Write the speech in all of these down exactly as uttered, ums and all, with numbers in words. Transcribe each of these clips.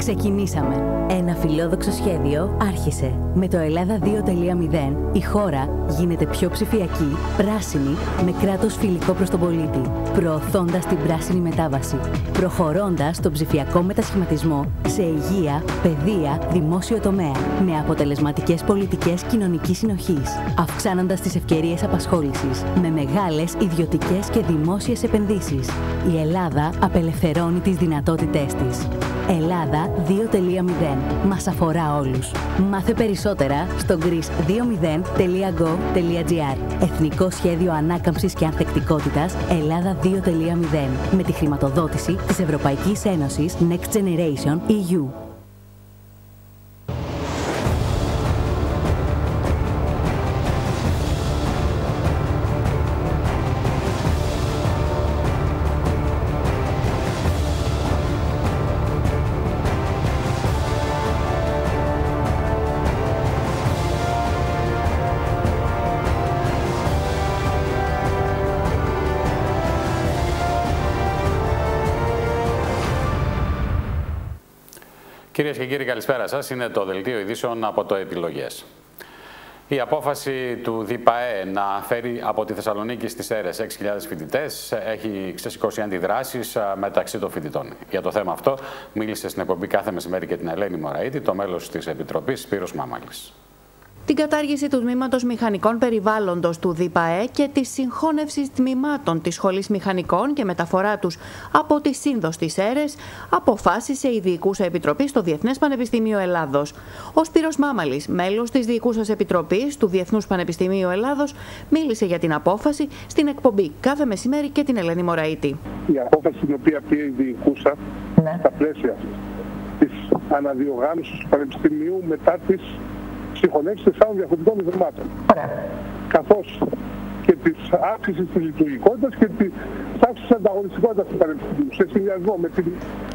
Ξεκινήσαμε. Ένα φιλόδοξο σχέδιο άρχισε. Με το Ελλάδα δύο τελεία μηδέν η χώρα γίνεται πιο ψηφιακή, πράσινη, με κράτος φιλικό προς τον πολίτη, προωθώντας την πράσινη μετάβαση, προχωρώντας τον ψηφιακό μετασχηματισμό σε υγεία, παιδεία, δημόσιο τομέα, με αποτελεσματικές πολιτικές κοινωνικής συνοχής, αυξάνοντας τις ευκαιρίες απασχόλησης, με μεγάλες ιδιωτικές και δημόσιες επενδύσεις. Η Ελλάδα απελευθερώνει τις δυνατότητές της. Ελλάδα δύο τελεία μηδέν. Μας αφορά όλους. Μάθε περισσότερα στο greece δύο μηδέν τελεία gov τελεία gr. Εθνικό Σχέδιο Ανάκαμψης και Ανθεκτικότητας Ελλάδα δύο τελεία μηδέν. Με τη χρηματοδότηση της Ευρωπαϊκής Ένωσης Next Generation ι γιου. Κυρίες και κύριοι, καλησπέρα σας. Είναι το Δελτίο Ειδήσεων από το Επιλογές. Η απόφαση του ΔΙΠΑΕ να φέρει από τη Θεσσαλονίκη στις ΣΕΡΕΣ έξι χιλιάδες φοιτητές έχει ξεσηκώσει αντιδράσεις μεταξύ των φοιτητών. Για το θέμα αυτό μίλησε στην εκπομπή Κάθε Μεσημέρι και την Ελένη Μωραήτη, το μέλος της Επιτροπής Σπύρος Μάμαλης. Την κατάργηση του Τμήματος Μηχανικών Περιβάλλοντος του ΔΙΠΑΕ και τη συγχώνευση τμήματων της Σχολής Μηχανικών και μεταφορά τους από τη Σύνδο στις ΣΕΡΕΣ αποφάσισε η Διοικούσα Επιτροπή στο Διεθνές Πανεπιστήμιο Ελλάδος. Ο Σπύρος Μάμαλης, μέλος της Διοικούσας Επιτροπής του Διεθνούς Πανεπιστημίου Ελλάδος, μίλησε για την απόφαση στην εκπομπή Κάθε Μεσημέρι και την Ελένη Μωραήτη. Η απόφαση την οποία πήρε η Διοικούσα ναι. στα πλαίσια της αναδιοργάνωσης του Πανεπιστημίου μετά τις συγχωνεύσεις τεσσάρων διαφορετικών ιδρυμάτων. Καθώς και της αύξησης της λειτουργικότητας και της αύξησης της ανταγωνιστικότητας του Πανεπιστημίου, σε συνδυασμό με την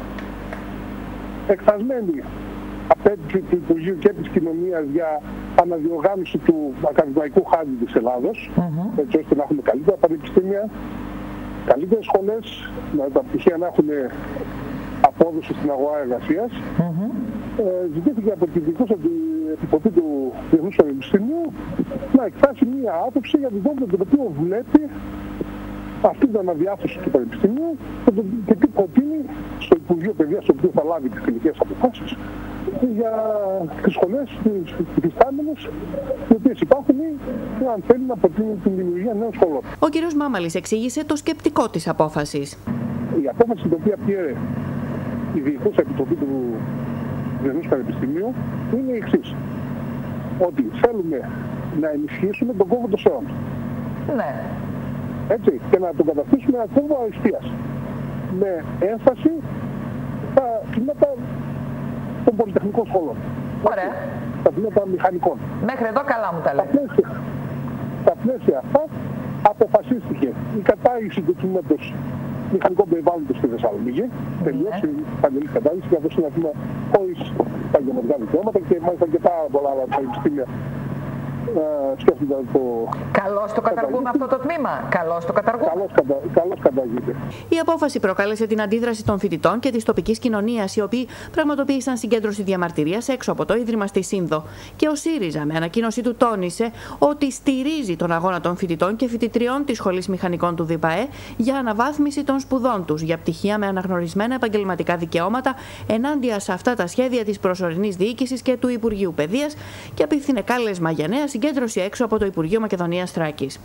εκφρασμένη απέτηση του Υπουργείου και της Κοινωνίας για αναδιοργάνωση του ακαδημαϊκού χάρτη της Ελλάδος, mm-hmm. έτσι ώστε να έχουμε καλύτερα πανεπιστήμια, καλύτερες σχολές, να τα πτυχία να έχουν απόδοση στην αγορά εργασίας. Mm-hmm. Ε, ζητήθηκε από την Διοικούσα Επιτροπή του Διεθνούς Πανεπιστημίου να εκφράσει μία άποψη για τον τρόπο με τον οποίο βλέπει αυτή την αναδιάθρωση του Πανεπιστημίου και τι προτείνει στο Υπουργείο Παιδείας, το οποίο θα λάβει τις τελικές αποφάσεις για τις σχολές, τις υφιστάμενες, οι οποίες υπάρχουν, ή αν θέλει να προτείνει την δημιουργία νέων σχολών. Ο κ. Μάμαλης εξήγησε το σκεπτικό της απόφασης. Η απόφαση την οποία πήρε η Διοικούσα Επιτροπή του Διεθνούς Πανεπιστημίου είναι η εξής. Ότι θέλουμε να ενισχύσουμε τον κόμβο των ΣΕΟΝ. Ναι. Έτσι, και να τον καταστήσουμε ένα κόμβο αριστείας. Με έμφαση στα τμήματα των πολυτεχνικών σχολών. Ωραία. Στα τμήματα μηχανικών. Μέχρι εδώ καλά μου τα λέει. Στα πλαίσια, στα πλαίσια αυτά αποφασίστηκε η κατάργηση του τμήματος μηχανικών περιβάλλοντος στη Θεσσαλονίκη. Mm-hmm. Τελείωσε η παντελή κατάργηση, καθώς είναι ένα τμήμα χωρίς επαγγελματικά δικαιώματα και μάλιστα και πάρα πολλά άλλα πανεπιστήμια σκέφτονταν το... Καλώς το καταργούμε αυτό το τμήμα. Καλώς το καταργούμε. Καλώς, κατα... Καλώς καταργείται. Η απόφαση προκάλεσε την αντίδραση των φοιτητών και της τοπικής κοινωνίας, οι οποίοι πραγματοποίησαν συγκέντρωση διαμαρτυρίας έξω από το Ίδρυμα στη Σύνδο. Και ο ΣΥΡΙΖΑ, με ανακοίνωση του, τόνισε ότι στηρίζει τον αγώνα των φοιτητών και φοιτητριών της Σχολής Μηχανικών του ΔΙΠΑΕ για αναβάθμιση των σπουδών τους, για πτυχία με αναγνωρισμένα επαγγελματικά δικαιώματα ενάντια σε αυτά τα σχέδια της προσωρινής διοίκησης και του Υπουργείου Παιδείας, και απίφθινε κάλεσμα για νέα συγκέντρωση έξω από το Υπουργείο Μακεδονίας Θράκης.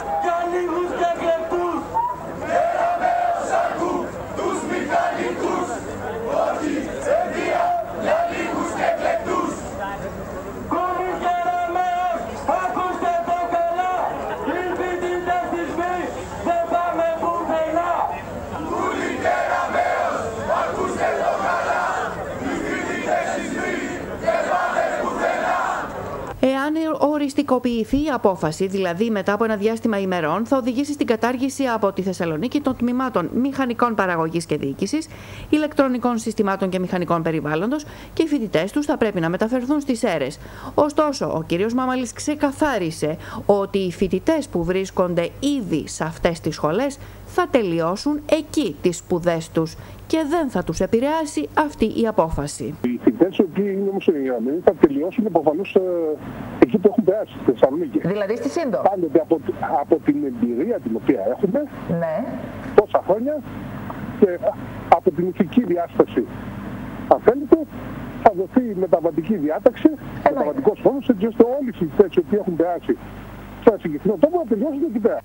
Εάν οριστικοποιηθεί η απόφαση, δηλαδή μετά από ένα διάστημα ημερών, θα οδηγήσει στην κατάργηση από τη Θεσσαλονίκη των τμήματων μηχανικών παραγωγής και διοίκησης, ηλεκτρονικών συστημάτων και μηχανικών περιβάλλοντος, και οι φοιτητές τους θα πρέπει να μεταφερθούν στις ΣΕΡΕΣ. Ωστόσο, ο κ. Μάμαλης ξεκαθάρισε ότι οι φοιτητές που βρίσκονται ήδη σε αυτές τις σχολές θα τελειώσουν εκεί τις σπουδές τους και δεν θα τους επηρεάσει αυτή η απόφαση. Οι φοιτητές οι οποίοι είναι όμως εγγεγραμμένοι θα τελειώσουν προφανώς ε, εκεί που έχουν περάσει, στη Θεσσαλονίκη. Δηλαδή στη Σύντο. Πάντοτε από, από την εμπειρία την οποία έχουμε, ναι, τόσα χρόνια και από την ηθική διάσταση, αν θέλετε, θα δοθεί μεταβατική διάταξη, μεταβατικός φόνος, έτσι ώστε όλοι οι φοιτητές οι οποίοι έχουν περάσει σε ένα συγκεκριμένο τόπο να τελειώσουν εκεί πέρα.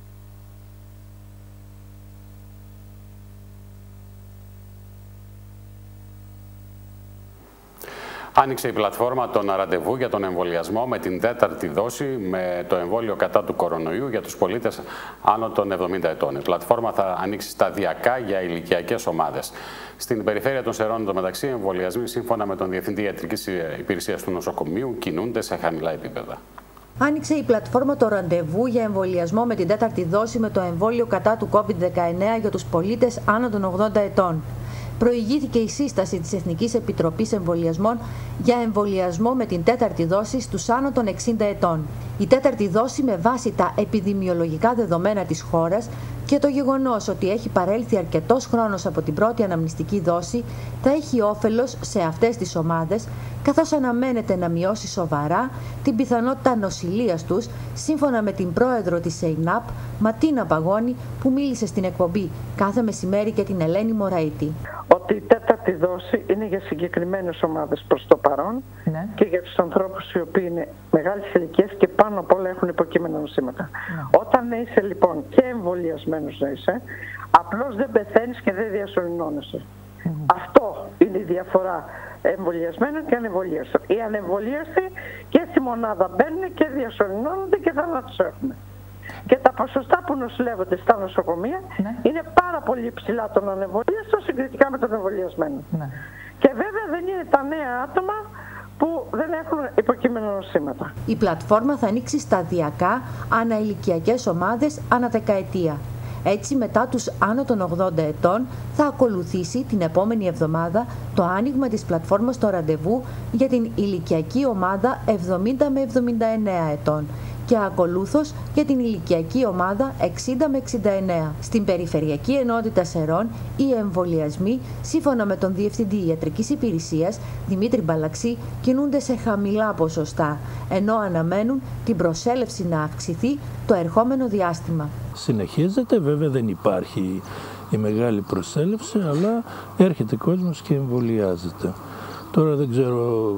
Άνοιξε η πλατφόρμα των ραντεβού για τον εμβολιασμό με την τέταρτη δόση με το εμβόλιο κατά του κορονοϊού για τους πολίτες άνω των εβδομήντα ετών. Η πλατφόρμα θα ανοίξει σταδιακά για ηλικιακές ομάδες. Στην περιφέρεια των Σερών, εντωμεταξύ, οι εμβολιασμοί, σύμφωνα με τον Διευθυντή Ιατρικής Υπηρεσίας του Νοσοκομείου, κινούνται σε χαμηλά επίπεδα. Άνοιξε η πλατφόρμα το ραντεβού για εμβολιασμό με την τέταρτη δόση με το εμβόλιο κατά του κόβιντ δεκαεννέα για τους πολίτες άνω των ογδόντα ετών. Προηγήθηκε η σύσταση της Εθνικής Επιτροπής Εμβολιασμών για εμβολιασμό με την τέταρτη δόση στους άνω των εξήντα ετών. Η τέταρτη δόση, με βάση τα επιδημιολογικά δεδομένα της χώρας και το γεγονός ότι έχει παρέλθει αρκετός χρόνος από την πρώτη αναμνηστική δόση, θα έχει όφελος σε αυτές τις ομάδες, καθώς αναμένεται να μειώσει σοβαρά την πιθανότητα νοσηλείας τους, σύμφωνα με την πρόεδρο της ΕΙΝΑΠ, Ματίνα Παγώνη, που μίλησε στην εκπομπή Κάθε Μεσημέρι και την Ελένη Μωραήτη. Ότι η τέταρτη δόση είναι για συγκεκριμένες ομάδες προς το παρόν, ναι, και για τους ανθρώπους οι οποίοι είναι μεγάλης ηλικίας και πάνω απ' όλα έχουν υποκείμενα νοσήματα. Ναι. Όταν είσαι λοιπόν και εμβολιασμένος να είσαι, απλώς δεν πεθαίνεις και δεν διασωληνώνεσαι. Mm. Αυτό είναι η διαφορά εμβολιασμένων και ανεμβολίαστων. Οι ανεμβολίαστοι και στη μονάδα μπαίνουν και διασωληνώνονται και θανάτους έχουμε. Και τα ποσοστά που νοσηλεύονται στα νοσοκομεία, ναι, είναι πάρα πολύ υψηλά των ανεμβολίαστων συγκριτικά με τον εμβολιασμένο. Ναι. Και βέβαια δεν είναι τα νέα άτομα που δεν έχουν υποκείμενα νοσήματα. Η πλατφόρμα θα ανοίξει σταδιακά αναηλικιακές ομάδες ανά δεκαετία. Έτσι, μετά τους άνω των ογδόντα ετών, θα ακολουθήσει την επόμενη εβδομάδα το άνοιγμα της πλατφόρμας στο ραντεβού για την ηλικιακή ομάδα εβδομήντα με εβδομήντα εννέα ετών και ακολούθως για την ηλικιακή ομάδα εξήντα με εξήντα εννέα. Στην Περιφερειακή Ενότητα Σερών, οι εμβολιασμοί, σύμφωνα με τον Διευθυντή Ιατρικής Υπηρεσίας, Δημήτρη Μπαλαξή, κινούνται σε χαμηλά ποσοστά, ενώ αναμένουν την προσέλευση να αυξηθεί το ερχόμενο διάστημα. Συνεχίζεται, βέβαια δεν υπάρχει η μεγάλη προσέλευση, αλλά έρχεται κόσμος και εμβολιάζεται. Τώρα δεν ξέρω,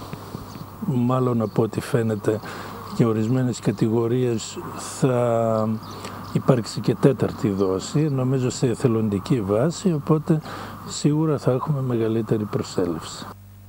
μάλλον από ό,τι φαίνεται, και ορισμένες κατηγορίες θα υπάρξει και τέταρτη δόση, νομίζω σε εθελοντική βάση, οπότε σίγουρα θα έχουμε μεγαλύτερη προσέλευση.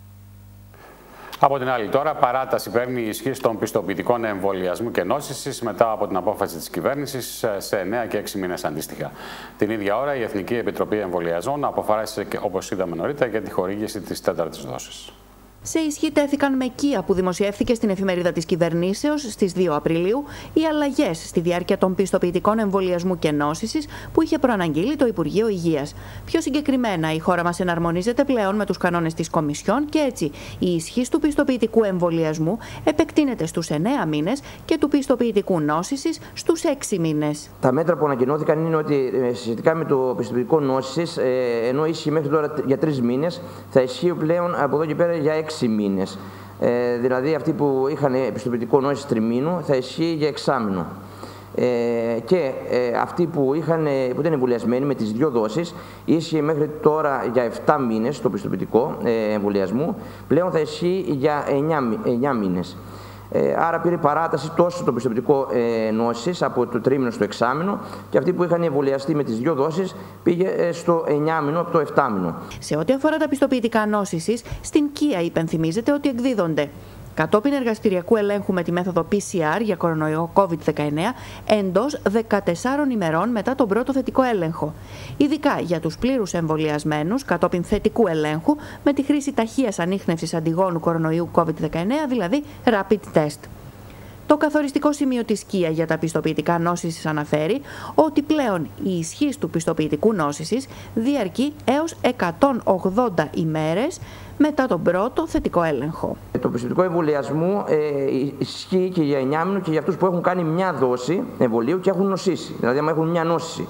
Από την άλλη, τώρα παράταση παίρνει η ισχύ των πιστοποιητικών εμβολιασμού και νόσησης μετά από την απόφαση της κυβέρνησης σε εννέα και έξι μήνες αντίστοιχα. Την ίδια ώρα, η Εθνική Επιτροπή Εμβολιαζών αποφάσισε, όπως είδαμε νωρίτερα, για τη χορήγηση της τέταρτης δόσης. Σε ισχύ τέθηκαν με οικία που δημοσιεύθηκε στην εφημερίδα της κυβερνήσεως στις δύο Απριλίου οι αλλαγές στη διάρκεια των πιστοποιητικών εμβολιασμού και νόσησης που είχε προαναγγείλει το Υπουργείο Υγείας. Πιο συγκεκριμένα, η χώρα μας εναρμονίζεται πλέον με τους κανόνες της Κομισιόν και έτσι η ισχύς του πιστοποιητικού εμβολιασμού επεκτείνεται στους εννέα μήνες και του πιστοποιητικού νόσησης στους έξι μήνες. Τα μέτρα που ανακοινώθηκαν είναι ότι σχετικά με το πιστοποιητικό νόσησης, ενώ ίσχυε μέχρι τώρα για τρεις μήνες, θα ισχύει πλέον από εδώ και πέρα για έξι μήνες. Ε, δηλαδή αυτοί που είχαν πιστοποιητικό νόσης τριμήνου θα ισχύει για εξάμηνο. Ε, και ε, αυτοί που, είχαν, που ήταν εμβολιασμένοι με τις δύο δόσεις ίσχυε μέχρι τώρα για επτά μήνες το πιστοποιητικό ε, εμβολιασμού, πλέον θα ισχύει για εννέα μήνες. Ε, άρα πήρε παράταση τόσο το πιστοποιητικό ε, νόσης από το τρίμηνο στο εξάμηνο και αυτοί που είχαν εμβολιαστεί με τις δύο δόσεις πήγε ε, στο εννέα μήνο από το επτά μήνο. Σε ό,τι αφορά τα πιστοποιητικά νόσησης, στην ΚΙΑ υπενθυμίζεται ότι εκδίδονται κατόπιν εργαστηριακού ελέγχου με τη μέθοδο πι σι αρ για κορονοϊό κόβιντ δεκαεννέα εντός δεκατεσσάρων ημερών μετά τον πρώτο θετικό έλεγχο. Ειδικά για τους πλήρους εμβολιασμένους κατόπιν θετικού ελέγχου με τη χρήση ταχείας ανίχνευσης αντιγόνου κορονοϊού κόβιντ δεκαεννέα, δηλαδή rapid test. Το καθοριστικό σημείο της ΚΙΑ για τα πιστοποιητικά νόσησης αναφέρει ότι πλέον η ισχύς του πιστοποιητικού νόσησης διαρκεί έως εκατόν ογδόντα ημέρες μετά τον πρώτο θετικό έλεγχο. Το πιστοποιητικό εμβολιασμού ε, ισχύει και για εννέα μήνο και για αυτούς που έχουν κάνει μια δόση εμβολίου και έχουν νοσήσει, δηλαδή άμα έχουν μια νόσηση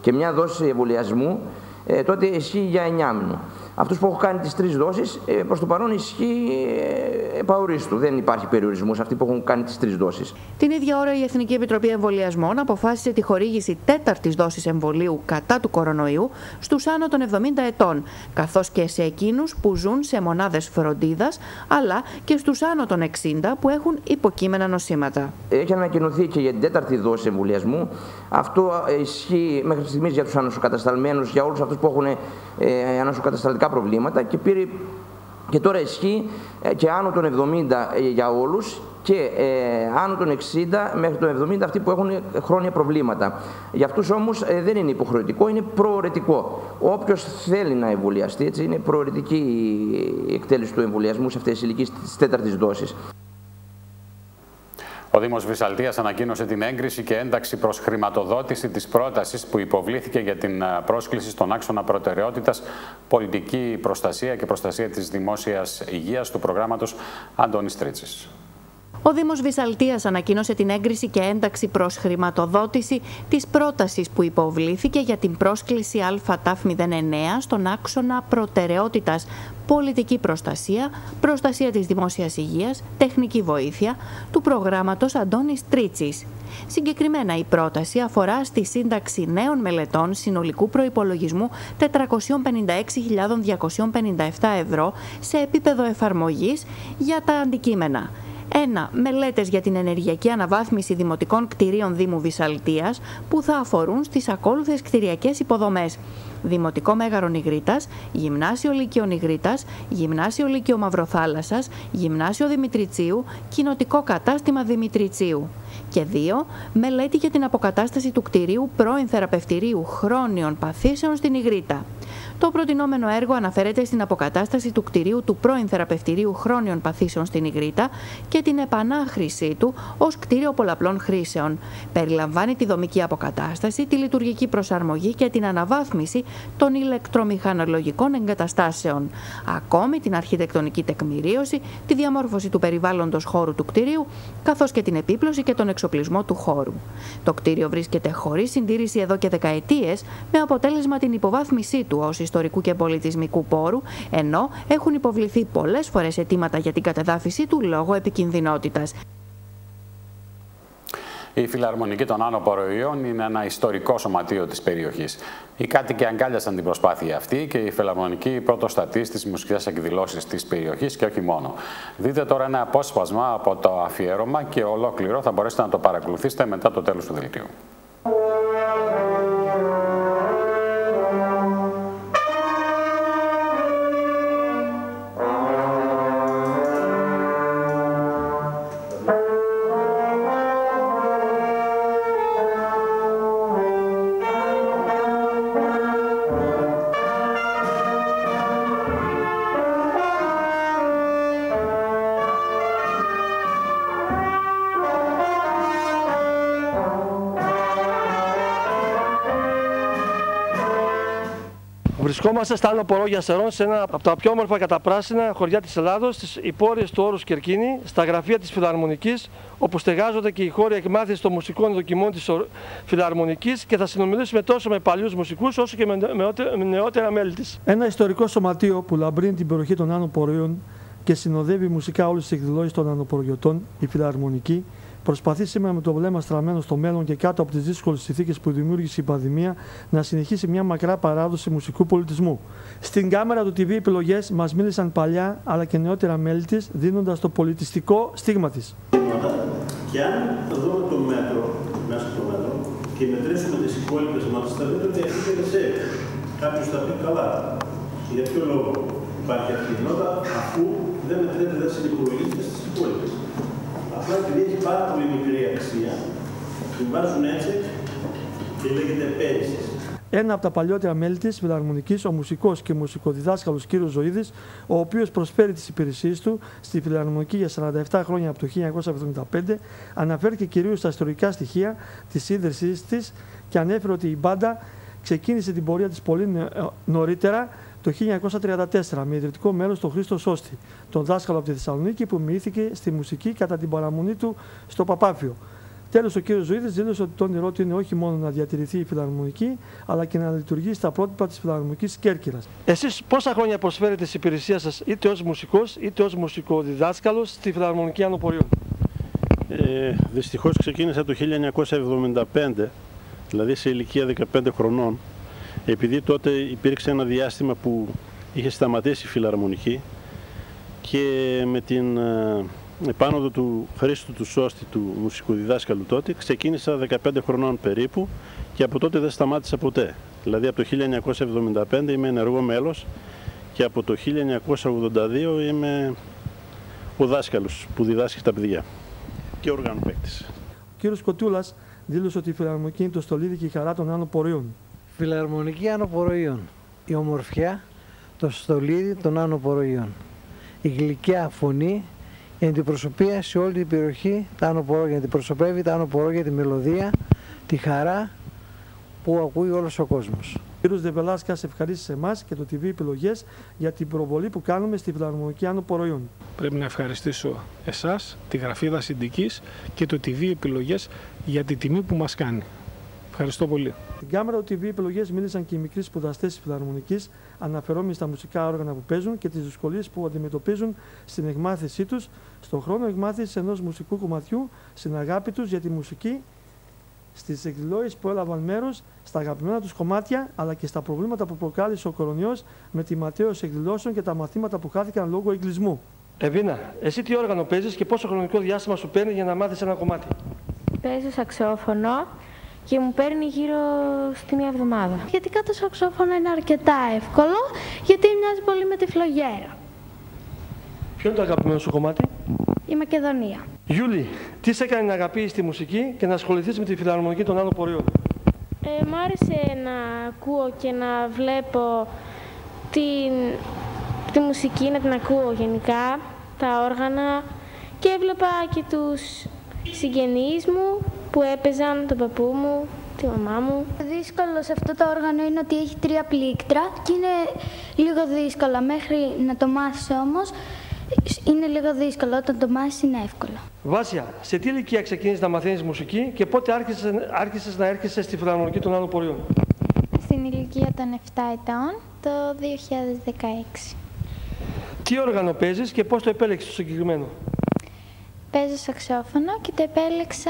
και μια δόση εμβολιασμού, ε, τότε ισχύει για εννιά μήνο. Αυτούς που έχουν κάνει τις τρεις δόσεις, ε, προς το παρόν ισχύει ε, επαορίστου. Δεν υπάρχει περιορισμός αυτοί που έχουν κάνει τις τρεις δόσεις. Την ίδια ώρα η Εθνική Επιτροπή Εμβολιασμών αποφάσισε τη χορήγηση τέταρτης δόσης εμβολίου κατά του κορονοϊού στους άνω των εβδομήντα ετών, καθώς και σε εκείνους που ζουν σε μονάδες φροντίδας, αλλά και στους άνω των εξήντα που έχουν υποκείμενα νοσήματα. Έχει ανακοινωθεί και για την τέταρτη δόση εμβολιασμού. Αυτό ισχύει μέχρι στιγμής για τους ανασοκατασταλμένους, για όλους αυτούς που έχουν ε, ανασοκατασταλτικά προβλήματα και, πήρε, και τώρα ισχύει και άνω των εβδομήντα για όλους και ε, άνω των εξήντα μέχρι των εβδομήντα αυτοί που έχουν χρόνια προβλήματα. Για αυτούς όμως ε, δεν είναι υποχρεωτικό, είναι προαιρετικό. Όποιος θέλει να εμβολιαστεί, έτσι, είναι προαιρετική η εκτέλεση του εμβολιασμού σε αυτές τις ηλικίες της τέταρτης δόσης. Ο Δήμος Βυσσαλτίας ανακοίνωσε την έγκριση και ένταξη προς χρηματοδότηση της πρότασης που υποβλήθηκε για την πρόσκληση στον άξονα προτεραιότητας πολιτική προστασία και προστασία της δημόσιας υγείας του προγράμματος Αντώνης Τρίτσης. Ο Δήμος Βυσσαλτίας ανακοίνωσε την έγκριση και ένταξη προς χρηματοδότηση της πρότασης που υποβλήθηκε για την πρόσκληση Α Τ Α μηδέν εννέα στον άξονα προτεραιότητας πολιτική προστασία, προστασία της δημόσιας υγείας, τεχνική βοήθεια του προγράμματος Αντώνης Τρίτσης. Συγκεκριμένα η πρόταση αφορά στη σύνταξη νέων μελετών συνολικού προϋπολογισμού τετρακόσιες πενήντα έξι χιλιάδες διακόσιες πενήντα επτά ευρώ σε επίπεδο εφαρμογής για τα αντικείμενα. ένα. Μελέτες για την ενεργειακή αναβάθμιση δημοτικών κτηρίων Δήμου Βυσσαλτίας που θα αφορούν στις ακόλουθες κτηριακές υποδομές. Δημοτικό Μέγαρο Νιγρίτας, Γυμνάσιο Λύκειο Νιγρίτας, Γυμνάσιο Λύκειο Μαυροθάλασσας, Γυμνάσιο Δημητριτσίου, Κοινοτικό Κατάστημα Δημητριτσίου. Και δύο. Μελέτη για την αποκατάσταση του κτηρίου πρώην θεραπευτηρίου χρόνιων παθήσεων στην Νιγρίτα. Το προτινόμενο έργο αναφέρεται στην αποκατάσταση του κτηρίου του πρώην θεραπευτηρίου χρόνιων παθήσεων στην Νιγρίτα και την επανάχρησή του ως κτίριο πολλαπλών χρήσεων. Περιλαμβάνει τη δομική αποκατάσταση, τη λειτουργική προσαρμογή και την αναβάθμιση των ηλεκτρομηχανολογικών εγκαταστάσεων. Ακόμη την αρχιτεκτονική τεκμηρίωση, τη διαμόρφωση του περιβάλλοντος χώρου του κτηρίου, καθώς και την επίπλωση και τον εξοπλισμό του χώρου. Το κτίριο βρίσκεται χωρίς συντήρηση εδώ και δεκαετίες, με αποτέλεσμα την υποβάθμισή του ως ιστορικού και πολιτισμικού πόρου, ενώ έχουν υποβληθεί πολλές φορές αιτήματα για την κατεδάφιση του λόγω επικινδυνότητας. Η Φιλαρμονική των Άνω Πορειών είναι ένα ιστορικό σωματείο της περιοχής. Οι κάτοικοι αγκάλιασαν την προσπάθεια αυτή και η Φιλαρμονική πρωτοστατεί στις μουσικές εκδηλώσεις της περιοχής και όχι μόνο. Δείτε τώρα ένα απόσπασμα από το αφιέρωμα και ολόκληρο θα μπορέσετε να το παρακολουθήσετε μετά το τέλος του δελτίου. Βρισκόμαστε στα Άνω Πορόγια Σερών, σε ένα από τα πιο όμορφα καταπράσινα χωριά της Ελλάδος, στις υπόρειες του όρους Κερκίνη, στα γραφεία της Φιλαρμονικής, όπου στεγάζονται και οι χώροι εκμάθησης των μουσικών δοκιμών της Φιλαρμονικής και θα συνομιλήσουμε τόσο με παλιούς μουσικούς όσο και με νεότερα μέλη της. Ένα ιστορικό σωματείο που λαμπρύνει την περιοχή των Άνω Πορείων και συνοδεύει μουσικά όλες τις εκδηλώσεις των Ανωπορογιωτών, η Φιλαρμονική, προσπαθεί σήμερα με το βλέμμα στραμμένο στο μέλλον και κάτω από τις δύσκολες συνθήκες που δημιούργησε η πανδημία να συνεχίσει μια μακρά παράδοση μουσικού πολιτισμού. Στην κάμερα του τι βι επιλογές μας μίλησαν παλιά αλλά και νεότερα μέλη της, δίνοντας το πολιτιστικό στίγμα της. Και αν δούμε το μέτρο, μέσα στο μέτρο, και μετρήσουμε τις υπόλοιπες μας, θα δείτε ότι αυτή είναι σε κάποιος θα πει καλά. Για ποιο λόγο υπάρχει αυτή η νότα, αφού δεν μετρείται, δεν συνυπολογίζεται στις υπόλοιπες. Απλά επειδή έχει πάρα πολύ μικρή αξία, την βάζουν έτσι και λέγεται πέρυσι. Ένα από τα παλιότερα μέλη της Φιλαρμονικής, ο μουσικός και μουσικοδιδάσκαλος κ. Ζωίδης, ο οποίος προσφέρει τις υπηρεσίες του στη Φιλαρμονική για σαράντα επτά χρόνια από το χίλια εννιακόσια εβδομήντα πέντε, αναφέρθηκε κυρίως στα ιστορικά στοιχεία της ίδρυσής της και ανέφερε ότι η μπάντα ξεκίνησε την πορεία της πολύ νωρίτερα, το χίλια εννιακόσια τριάντα τέσσερα, με ιδρυτικό μέλος τον Χρήστο Σώστη, τον δάσκαλο από τη Θεσσαλονίκη που μοιήθηκε στη μουσική κατά την παραμονή του στο Παπάφιο. Τέλος, ο κ. Ζωήδης δήλωσε ότι το όνειρό του είναι όχι μόνο να διατηρηθεί η Φιλαρμονική, αλλά και να λειτουργεί στα πρότυπα της Φιλαρμονικής Κέρκυρας. Εσείς πόσα χρόνια προσφέρετε τις υπηρεσίες σας, είτε ως μουσικός είτε ως μουσικοδιδάσκαλος, στη Φιλαρμονική Άνω Πορείων? Ε, δυστυχώς ξεκίνησα το χίλια εννιακόσια εβδομήντα πέντε, δηλαδή σε ηλικία δεκαπέντε χρονών, επειδή τότε υπήρξε ένα διάστημα που είχε σταματήσει η Φιλαρμονική και με την επάνωδο του Χρήστου του Σώστη, του μουσικοδιδάσκαλου τότε, ξεκίνησα δεκαπέντε χρονών περίπου και από τότε δεν σταμάτησα ποτέ. Δηλαδή από το χίλια εννιακόσια εβδομήντα πέντε είμαι ενεργό μέλος και από το χίλια εννιακόσια ογδόντα δύο είμαι ο δάσκαλος που διδάσκει τα παιδιά και οργανοπαίκτης. Ο κ. Κοτούλας δήλωσε ότι η Φιλαρμονική είναι το στολίδι και η χαρά των Άνω Πορείων. Φιλαρμονική Άνω Πορείων. Η ομορφιά, το στολίδι των Άνω Πορείων. Η γλυκιά φωνή, η αντιπροσωπεία σε όλη την περιοχή, τα Άνω Πορόγια. Αντιπροσωπεύει τα Άνω Πορόγια, τη μελωδία, τη χαρά που ακούει όλος ο κόσμος. Ο κ. Δεβελάσκας ευχαρίστησε εμάς και το τι βι Επιλογές για την προβολή που κάνουμε στη Φιλαρμονική Άνω Πορείων. Πρέπει να ευχαριστήσω εσάς, τη Γραφίδα Συντικής και το τι βι Επιλογές για τη τιμή που μας κάνει. Ευχαριστώ πολύ. Στην κάμερα του τι βι Επιλογές μίλησαν και οι μικροί σπουδαστές της Φιλαρμονικής, αναφερόμενοι στα μουσικά όργανα που παίζουν και τις δυσκολίες που αντιμετωπίζουν στην εκμάθησή τους, στον χρόνο εκμάθησης ενός μουσικού κομματιού, στην αγάπη τους για τη μουσική, στις εκδηλώσεις που έλαβαν μέρος, στα αγαπημένα τους κομμάτια, αλλά και στα προβλήματα που προκάλεσε ο κορονοϊός με τη ματέωση εκδηλώσεων και τα μαθήματα που χάθηκαν λόγω εγκλισμού. Εβίνα, εσύ τι όργανο παίζεις και πόσο χρονικό διάστημα σου παίρνει για να μάθεις ένα κομμάτι? Παίζω σαξόφωνο και μου παίρνει γύρω στη μία εβδομάδα. Γιατί κάτω σαξόφωνο είναι αρκετά εύκολο, γιατί μοιάζει πολύ με τη φλογέρα. Ποιο είναι το αγαπημένο σου κομμάτι? Η Μακεδονία. Γιούλη, τι σε έκανε να αγαπήσεις τη μουσική και να ασχοληθείς με τη Φιλαρμονική των Άνω Πορείων? Ε, μ' άρεσε να ακούω και να βλέπω την, τη μουσική, να την ακούω γενικά, τα όργανα, και έβλεπα και τους συγγενείς μου που έπαιζαν, τον παππού μου, τη μαμά μου. Το δύσκολο σε αυτό το όργανο είναι ότι έχει τρία πλήκτρα και είναι λίγο δύσκολο. Μέχρι να το μάθεις όμως, είναι λίγο δύσκολο. Όταν το μάθεις είναι εύκολο. Βάσια, σε τι ηλικία ξεκίνησες να μαθαίνεις μουσική και πότε άρχισες, άρχισες να έρχεσαι στη Φιλαρμονική των Άνω Πορείων? Στην ηλικία των επτά ετών, το δύο χιλιάδες δεκαέξι. Τι όργανο παίζεις και πώς το επέλεξες το συγκεκριμένο? Παίζω σαξόφωνο και το επέλεξα...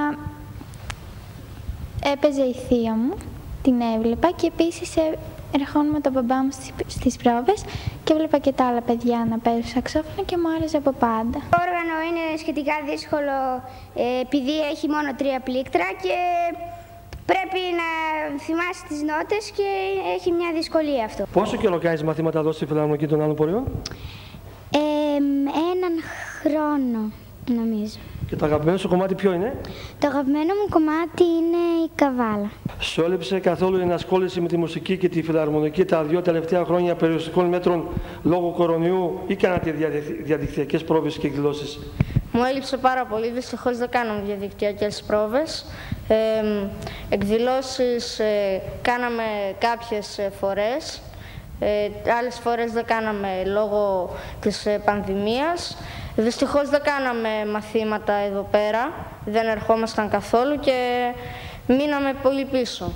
Έπαιζε η θεία μου, την έβλεπα και επίσης ερχόμουν με τον μπαμπά μου στις πρόβες και έβλεπα και τα άλλα παιδιά να παίζουν σαξόφωνο και μου άρεσε από πάντα. Το όργανο είναι σχετικά δύσκολο επειδή έχει μόνο τρία πλήκτρα και πρέπει να θυμάσαι τις νότες και έχει μια δυσκολία αυτό. Πόσο καιρό κάνεις μαθήματα εδώ στη Φιλαρμονική των Άνω Πορείων? Ε, έναν χρόνο, νομίζω. Και το αγαπημένο σου κομμάτι ποιο είναι? Το αγαπημένο μου κομμάτι είναι η καβάλα. Σόλεψε καθόλου η ενασχόληση με τη μουσική και τη Φιλαρμονική τα δύο τελευταία χρόνια περιοριστικών μέτρων λόγω κορονοϊού ή κάνατε διαδικτυακές πρόβες και εκδηλώσεις? Μου έλειψε πάρα πολύ, δυστυχώς δεν κάναμε διαδικτυακές πρόβες. Ε, εκδηλώσεις ε, κάναμε κάποιες φορές, ε, άλλες φορές δεν κάναμε λόγω της ε, πανδημίας. Δυστυχώς δεν κάναμε μαθήματα εδώ πέρα, δεν ερχόμασταν καθόλου και μείναμε πολύ πίσω.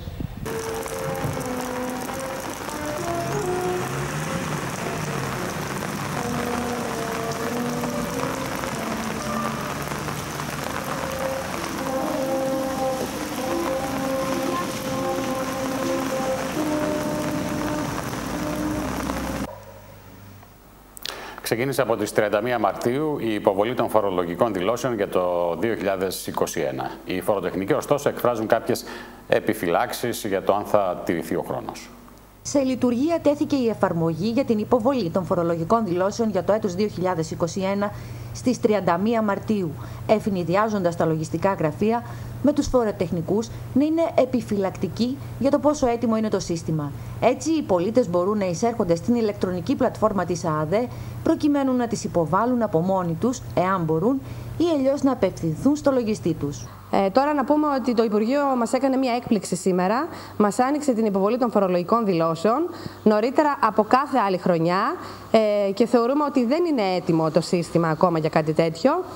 Ξεκίνησε από τις τριάντα μία Μαρτίου η υποβολή των φορολογικών δηλώσεων για το δύο χιλιάδες είκοσι ένα. Οι φοροτεχνικοί ωστόσο εκφράζουν κάποιες επιφυλάξεις για το αν θα τηρηθεί ο χρόνος. Σε λειτουργία τέθηκε η εφαρμογή για την υποβολή των φορολογικών δηλώσεων για το έτος δύο χιλιάδες είκοσι ένα στις τριάντα μία Μαρτίου, ευνηδιάζοντας τα λογιστικά γραφεία με τους φοροτεχνικούς να είναι επιφυλακτικοί για το πόσο έτοιμο είναι το σύστημα. Έτσι, οι πολίτες μπορούν να εισέρχονται στην ηλεκτρονική πλατφόρμα της ΑΑΔΕ προκειμένου να τις υποβάλουν από μόνοι τους, εάν μπορούν, ή αλλιώς να απευθυνθούν στο λογιστή τους. Ε, τώρα να πούμε ότι το Υπουργείο μας έκανε μια έκπληξη σήμερα. Μας άνοιξε την υποβολή των φορολογικών δηλώσεων νωρίτερα από κάθε άλλη χρονιά ε, και θεωρούμε ότι δεν είναι έτοιμο το σύστημα ακόμα για κάτι τέτοιο.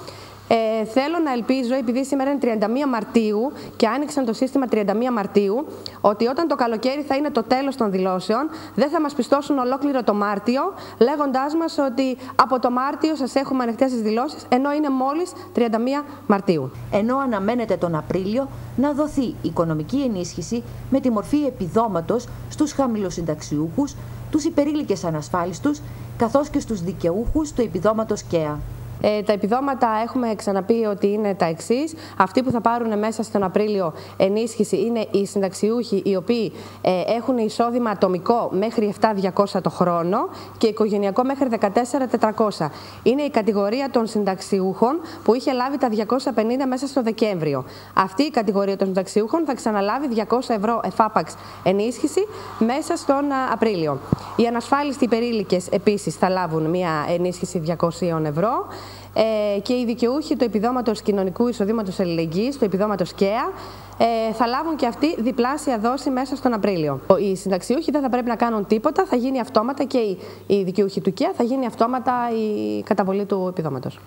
Ε, θέλω να ελπίζω, επειδή σήμερα είναι τριάντα μία Μαρτίου και άνοιξαν το σύστημα τριάντα μία Μαρτίου, ότι όταν το καλοκαίρι θα είναι το τέλος των δηλώσεων, δεν θα μας πιστώσουν ολόκληρο το Μάρτιο, λέγοντάς μας ότι από το Μάρτιο σας έχουμε ανοιχτές τις δηλώσεις, ενώ είναι μόλις τριάντα μία Μαρτίου. Ενώ αναμένεται τον Απρίλιο να δοθεί οικονομική ενίσχυση με τη μορφή επιδόματος στους χαμηλοσυνταξιούχους, τους υπερήλικες ανασφάλιστους, καθώς και στους δικαιούχους του επιδόματος ΚΕΑ. Ε, τα επιδόματα έχουμε ξαναπεί ότι είναι τα εξής. Αυτοί που θα πάρουν μέσα στον Απρίλιο ενίσχυση είναι οι συνταξιούχοι οι οποίοι ε, έχουν εισόδημα ατομικό μέχρι επτά χιλιάδες διακόσια το χρόνο και οικογενειακό μέχρι δεκατέσσερα χιλιάδες τετρακόσια. Είναι η κατηγορία των συνταξιούχων που είχε λάβει τα διακόσια πενήντα μέσα στο Δεκέμβριο. Αυτή η κατηγορία των συνταξιούχων θα ξαναλάβει διακόσια ευρώ εφάπαξ ενίσχυση μέσα στον Απρίλιο. Οι ανασφάλιστοι υπερήλικες επίσης θα λάβουν μια ενίσχυση διακόσια ευρώ. Ε, και οι δικαιούχοι του επιδόματος κοινωνικού εισοδήματος αλληλεγγύης, του επιδόματος ΚΕΑ, ε, θα λάβουν και αυτοί διπλάσια δόση μέσα στον Απρίλιο. Οι συνταξιούχοι δεν θα πρέπει να κάνουν τίποτα, θα γίνει αυτόματα και οι, οι δικαιούχοι του ΚΕΑ θα γίνει αυτόματα η καταβολή του επιδόματος.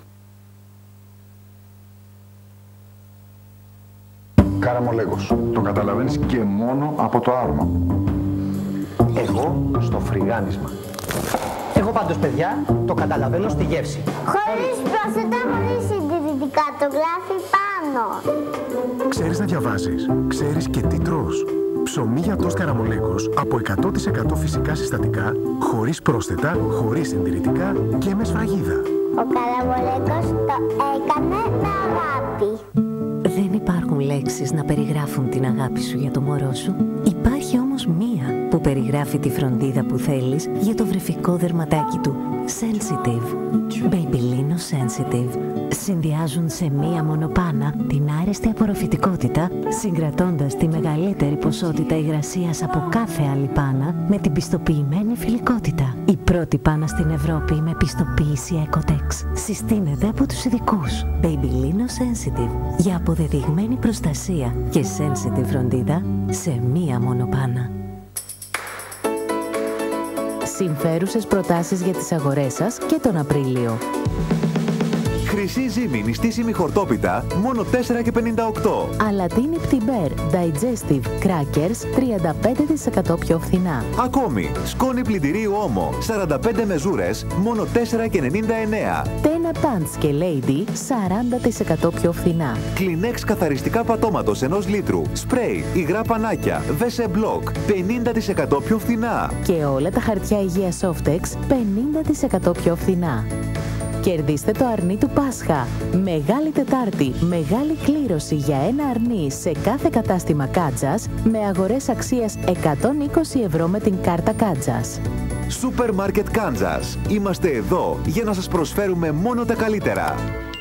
Καραμολέγος. Το καταλαβαίνεις και μόνο από το άρωμα. Εγώ στο φρυγάνισμα. Εγώ πάντως, παιδιά, το καταλαβαίνω στη γεύση. Χωρίς πρόσθετα, χωρίς συντηρητικά, το γράφει πάνω. Ξέρεις να διαβάζεις, ξέρεις και τι τρως. Ψωμί για τόστ Καραμολέγος από εκατό τοις εκατό φυσικά συστατικά, χωρίς πρόσθετα, χωρίς συντηρητικά και με σφραγίδα. Ο Καραμολέγος το έκανε με αγάπη. Δεν υπάρχουν λέξεις να περιγράφουν την αγάπη σου για το μωρό σου. Υπάρχει όμως μία που περιγράφει τη φροντίδα που θέλεις για το βρεφικό δερματάκι του. Sensitive. Babyliss Sensitive. Συνδυάζουν σε μία μονοπάνα την άρεστη απορροφητικότητα, συγκρατώντας τη μεγαλύτερη ποσότητα υγρασίας από κάθε άλλη πάνα με την πιστοποιημένη φιλικότητα. Η πρώτη πάνα στην Ευρώπη με πιστοποίηση Ecotex. Συστήνεται από τους ειδικούς. Babyliss Sensitive. Για αποδεδειγμένη προστασία και sensitive φροντίδα σε μία μονοπάνα. Συμφέρουσες προτάσεις για τις αγορές σας και τον Απρίλιο. Χρυσή ζύμη νηστίσιμη χορτόπιτα, μόνο τέσσερα και πενήντα οκτώ. Αλατίνη Πτιμπέρ Digestive Crackers, τριάντα πέντε τοις εκατό πιο φθηνά. Ακόμη, σκόνη πλυντηρίου Όμο, σαράντα πέντε μεζούρες, μόνο τέσσερα και ενενήντα εννέα. Τένα Pants και Lady, σαράντα τοις εκατό πιο φθηνά. Kleenex καθαριστικά πατώματος ενός λίτρου, σπρέι, υγρά πανάκια, Vese Block, πενήντα τοις εκατό πιο φθηνά. Και όλα τα χαρτιά υγείας Softex, πενήντα τοις εκατό πιο φθηνά. Κερδίστε το αρνί του Πάσχα. Μεγάλη Τετάρτη, μεγάλη κλήρωση για ένα αρνί σε κάθε κατάστημα Κάτζας με αγορές αξίας εκατόν είκοσι ευρώ με την κάρτα Κάτζας. Σούπερ Μάρκετ Κάντζας. Είμαστε εδώ για να σας προσφέρουμε μόνο τα καλύτερα.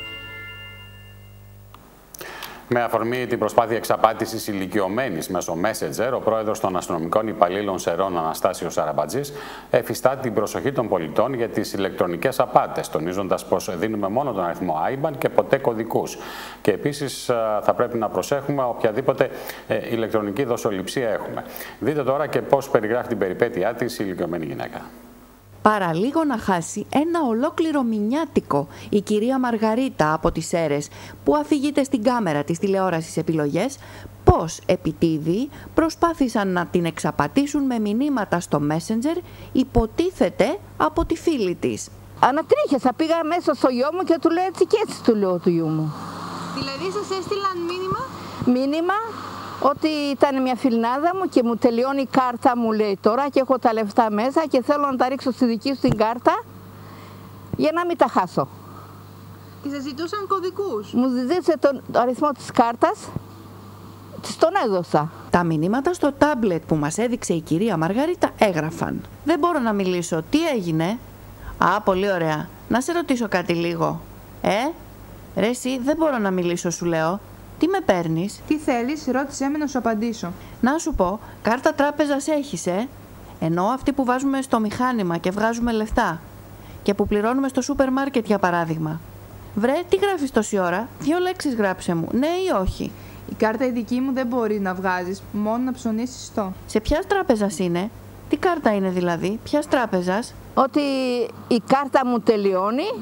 Με αφορμή την προσπάθεια εξαπάτησης ηλικιωμένης μέσω Messenger, ο πρόεδρος των αστυνομικών υπαλλήλων Σερών, Αναστάσιος Αραμπατζής, εφιστά την προσοχή των πολιτών για τις ηλεκτρονικές απάτες, τονίζοντας πως δίνουμε μόνο τον αριθμό άι μπαν και ποτέ κωδικούς. Και επίσης θα πρέπει να προσέχουμε οποιαδήποτε ηλεκτρονική δοσοληψία έχουμε. Δείτε τώρα και πώς περιγράφει την περιπέτειά της η ηλικιωμένη γυναίκα. Παραλίγο να χάσει ένα ολόκληρο μηνιάτικο η κυρία Μαργαρίτα από τις Σέρρες, που αφηγείται στην κάμερα της τηλεόρασης Επιλογές πώς επιτίδιοι προσπάθησαν να την εξαπατήσουν με μηνύματα στο Messenger, υποτίθεται από τη φίλη της. Ανατρίχιασα, πήγα μέσα στο γιο μου και του λέω έτσι και έτσι του λέω του γιού μου. Δηλαδή σας έστειλαν μήνυμα? Μήνυμα ότι ήταν μια φιλνάδα μου και μου τελειώνει η κάρτα, μου λέει τώρα, και έχω τα λεφτά μέσα και θέλω να τα ρίξω στη δική σου την κάρτα για να μην τα χάσω. Και σας ζητούσαν κωδικούς? Μου ζήτησε τον αριθμό της κάρτας, της τον έδωσα. Τα μηνύματα στο τάμπλετ που μας έδειξε η κυρία Μαργαρίτα έγραφαν: δεν μπορώ να μιλήσω, τι έγινε? Α, πολύ ωραία. Να σε ρωτήσω κάτι λίγο. Ε, ρε εσύ, δεν μπορώ να μιλήσω, σου λέω. Τι με παίρνεις? Τι θέλεις, ρώτησέ με να σου απαντήσω. Να σου πω, κάρτα τράπεζας έχεις, ε? Ενώ αυτή που βάζουμε στο μηχάνημα και βγάζουμε λεφτά. Και που πληρώνουμε στο σούπερ μάρκετ, για παράδειγμα. Βρε, τι γράφεις τόση ώρα? Δύο λέξεις γράψε μου, ναι ή όχι. Η κάρτα η δική μου δεν μπορεί να βγάζεις, μόνο να ψωνίσεις το. Σε ποιας τράπεζας είναι? Τι κάρτα είναι δηλαδή, ποιας τράπεζας? Ότι η κάρτα μου τελειώνει, mm-hmm.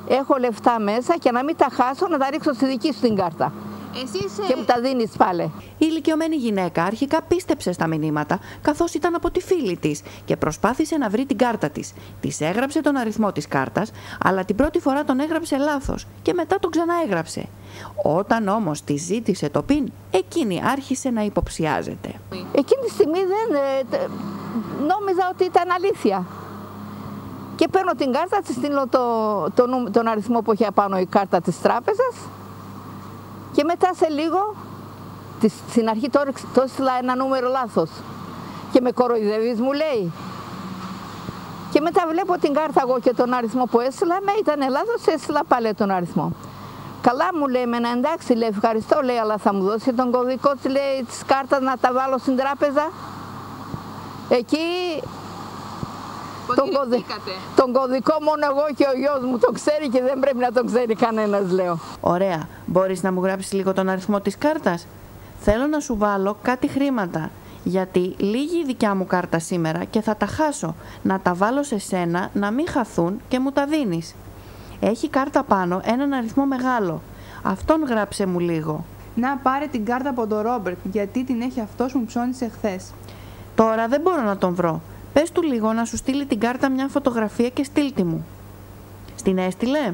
έχω λεφτά μέσα και να μην τα χάσω, να τα ρίξω στη δική σου την κάρτα. Εσείς... Και μου τα δίνεις πάλι. Η ηλικιωμένη γυναίκα αρχικά πίστεψε στα μηνύματα, καθώς ήταν από τη φίλη της και προσπάθησε να βρει την κάρτα της. Της έγραψε τον αριθμό της κάρτας, αλλά την πρώτη φορά τον έγραψε λάθος και μετά τον ξαναέγραψε. Όταν όμως τη ζήτησε το πιν, εκείνη άρχισε να υποψιάζεται. Εκείνη τη στιγμή δεν ε, νόμιζα ότι ήταν αλήθεια. Και παίρνω την κάρτα, της στείλω το, το, τον αριθμό που είχε απάνω η κάρτα της τράπεζας. Και μετά σε λίγο, στην αρχή το έστειλα ένα νούμερο λάθος και με κοροϊδεύεις μου λέει. Και μετά βλέπω την κάρτα εγώ και τον αριθμό που έστειλα, με ήταν λάθος, έστειλα πάλι τον αριθμό. Καλά μου λέει, με ένα εντάξει, λέει ευχαριστώ, λέει, αλλά θα μου δώσει τον κωδικό λέει, της κάρτας να τα βάλω στην τράπεζα. Εκεί τον, κωδι... τον κωδικό μόνο εγώ και ο γιος μου το ξέρει και δεν πρέπει να τον ξέρει κανένας, λέω. Ωραία. Μπορείς να μου γράψεις λίγο τον αριθμό της κάρτας? Θέλω να σου βάλω κάτι χρήματα, γιατί λύγει η δικιά μου κάρτα σήμερα και θα τα χάσω. Να τα βάλω σε σένα, να μην χαθούν και μου τα δίνεις. Έχει κάρτα πάνω έναν αριθμό μεγάλο. Αυτόν γράψε μου λίγο. Να πάρε την κάρτα από τον Ρόμπερτ, γιατί την έχει αυτός που μου ψώνισε χθες. Τώρα δεν μπορώ να τον βρω. Πες του λίγο να σου στείλει την κάρτα μια φωτογραφία και στείλ τη μου. Στην έστειλε?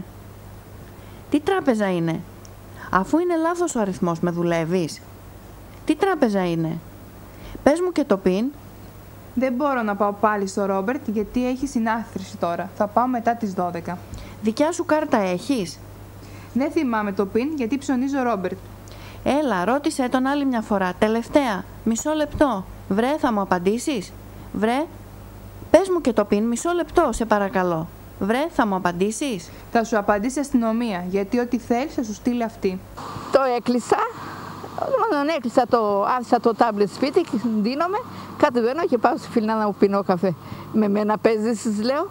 Τι τράπεζα είναι? Αφού είναι λάθος ο αριθμός, με δουλεύεις? Τι τράπεζα είναι? Πες μου και το πιν. Δεν μπορώ να πάω πάλι στο Ρόμπερτ γιατί έχει συνάθρηση τώρα. Θα πάω μετά τις δώδεκα. Δικιά σου κάρτα έχεις? Δεν θυμάμαι το πιν γιατί ψωνίζω Ρόμπερτ. Έλα, ρώτησε τον άλλη μια φορά. Τελευταία. Μισό λεπτό. Βρε, θα μου απαντήσεις? Βρε, πες μου και το πιν, μισό λεπτό, σε παρακαλώ. Βρε, θα μου απαντήσεις? Θα σου απαντήσει η αστυνομία, γιατί ό,τι θέλεις θα σου στείλει αυτή. Το έκλεισα. Όταν έκλεισα το, άφησα το τάμπλετ σπίτι και δίνομαι, κατεβαίνω και πάω στη φιλινά να μου πίνω καφέ. Με μένα παίζεις, της λέω.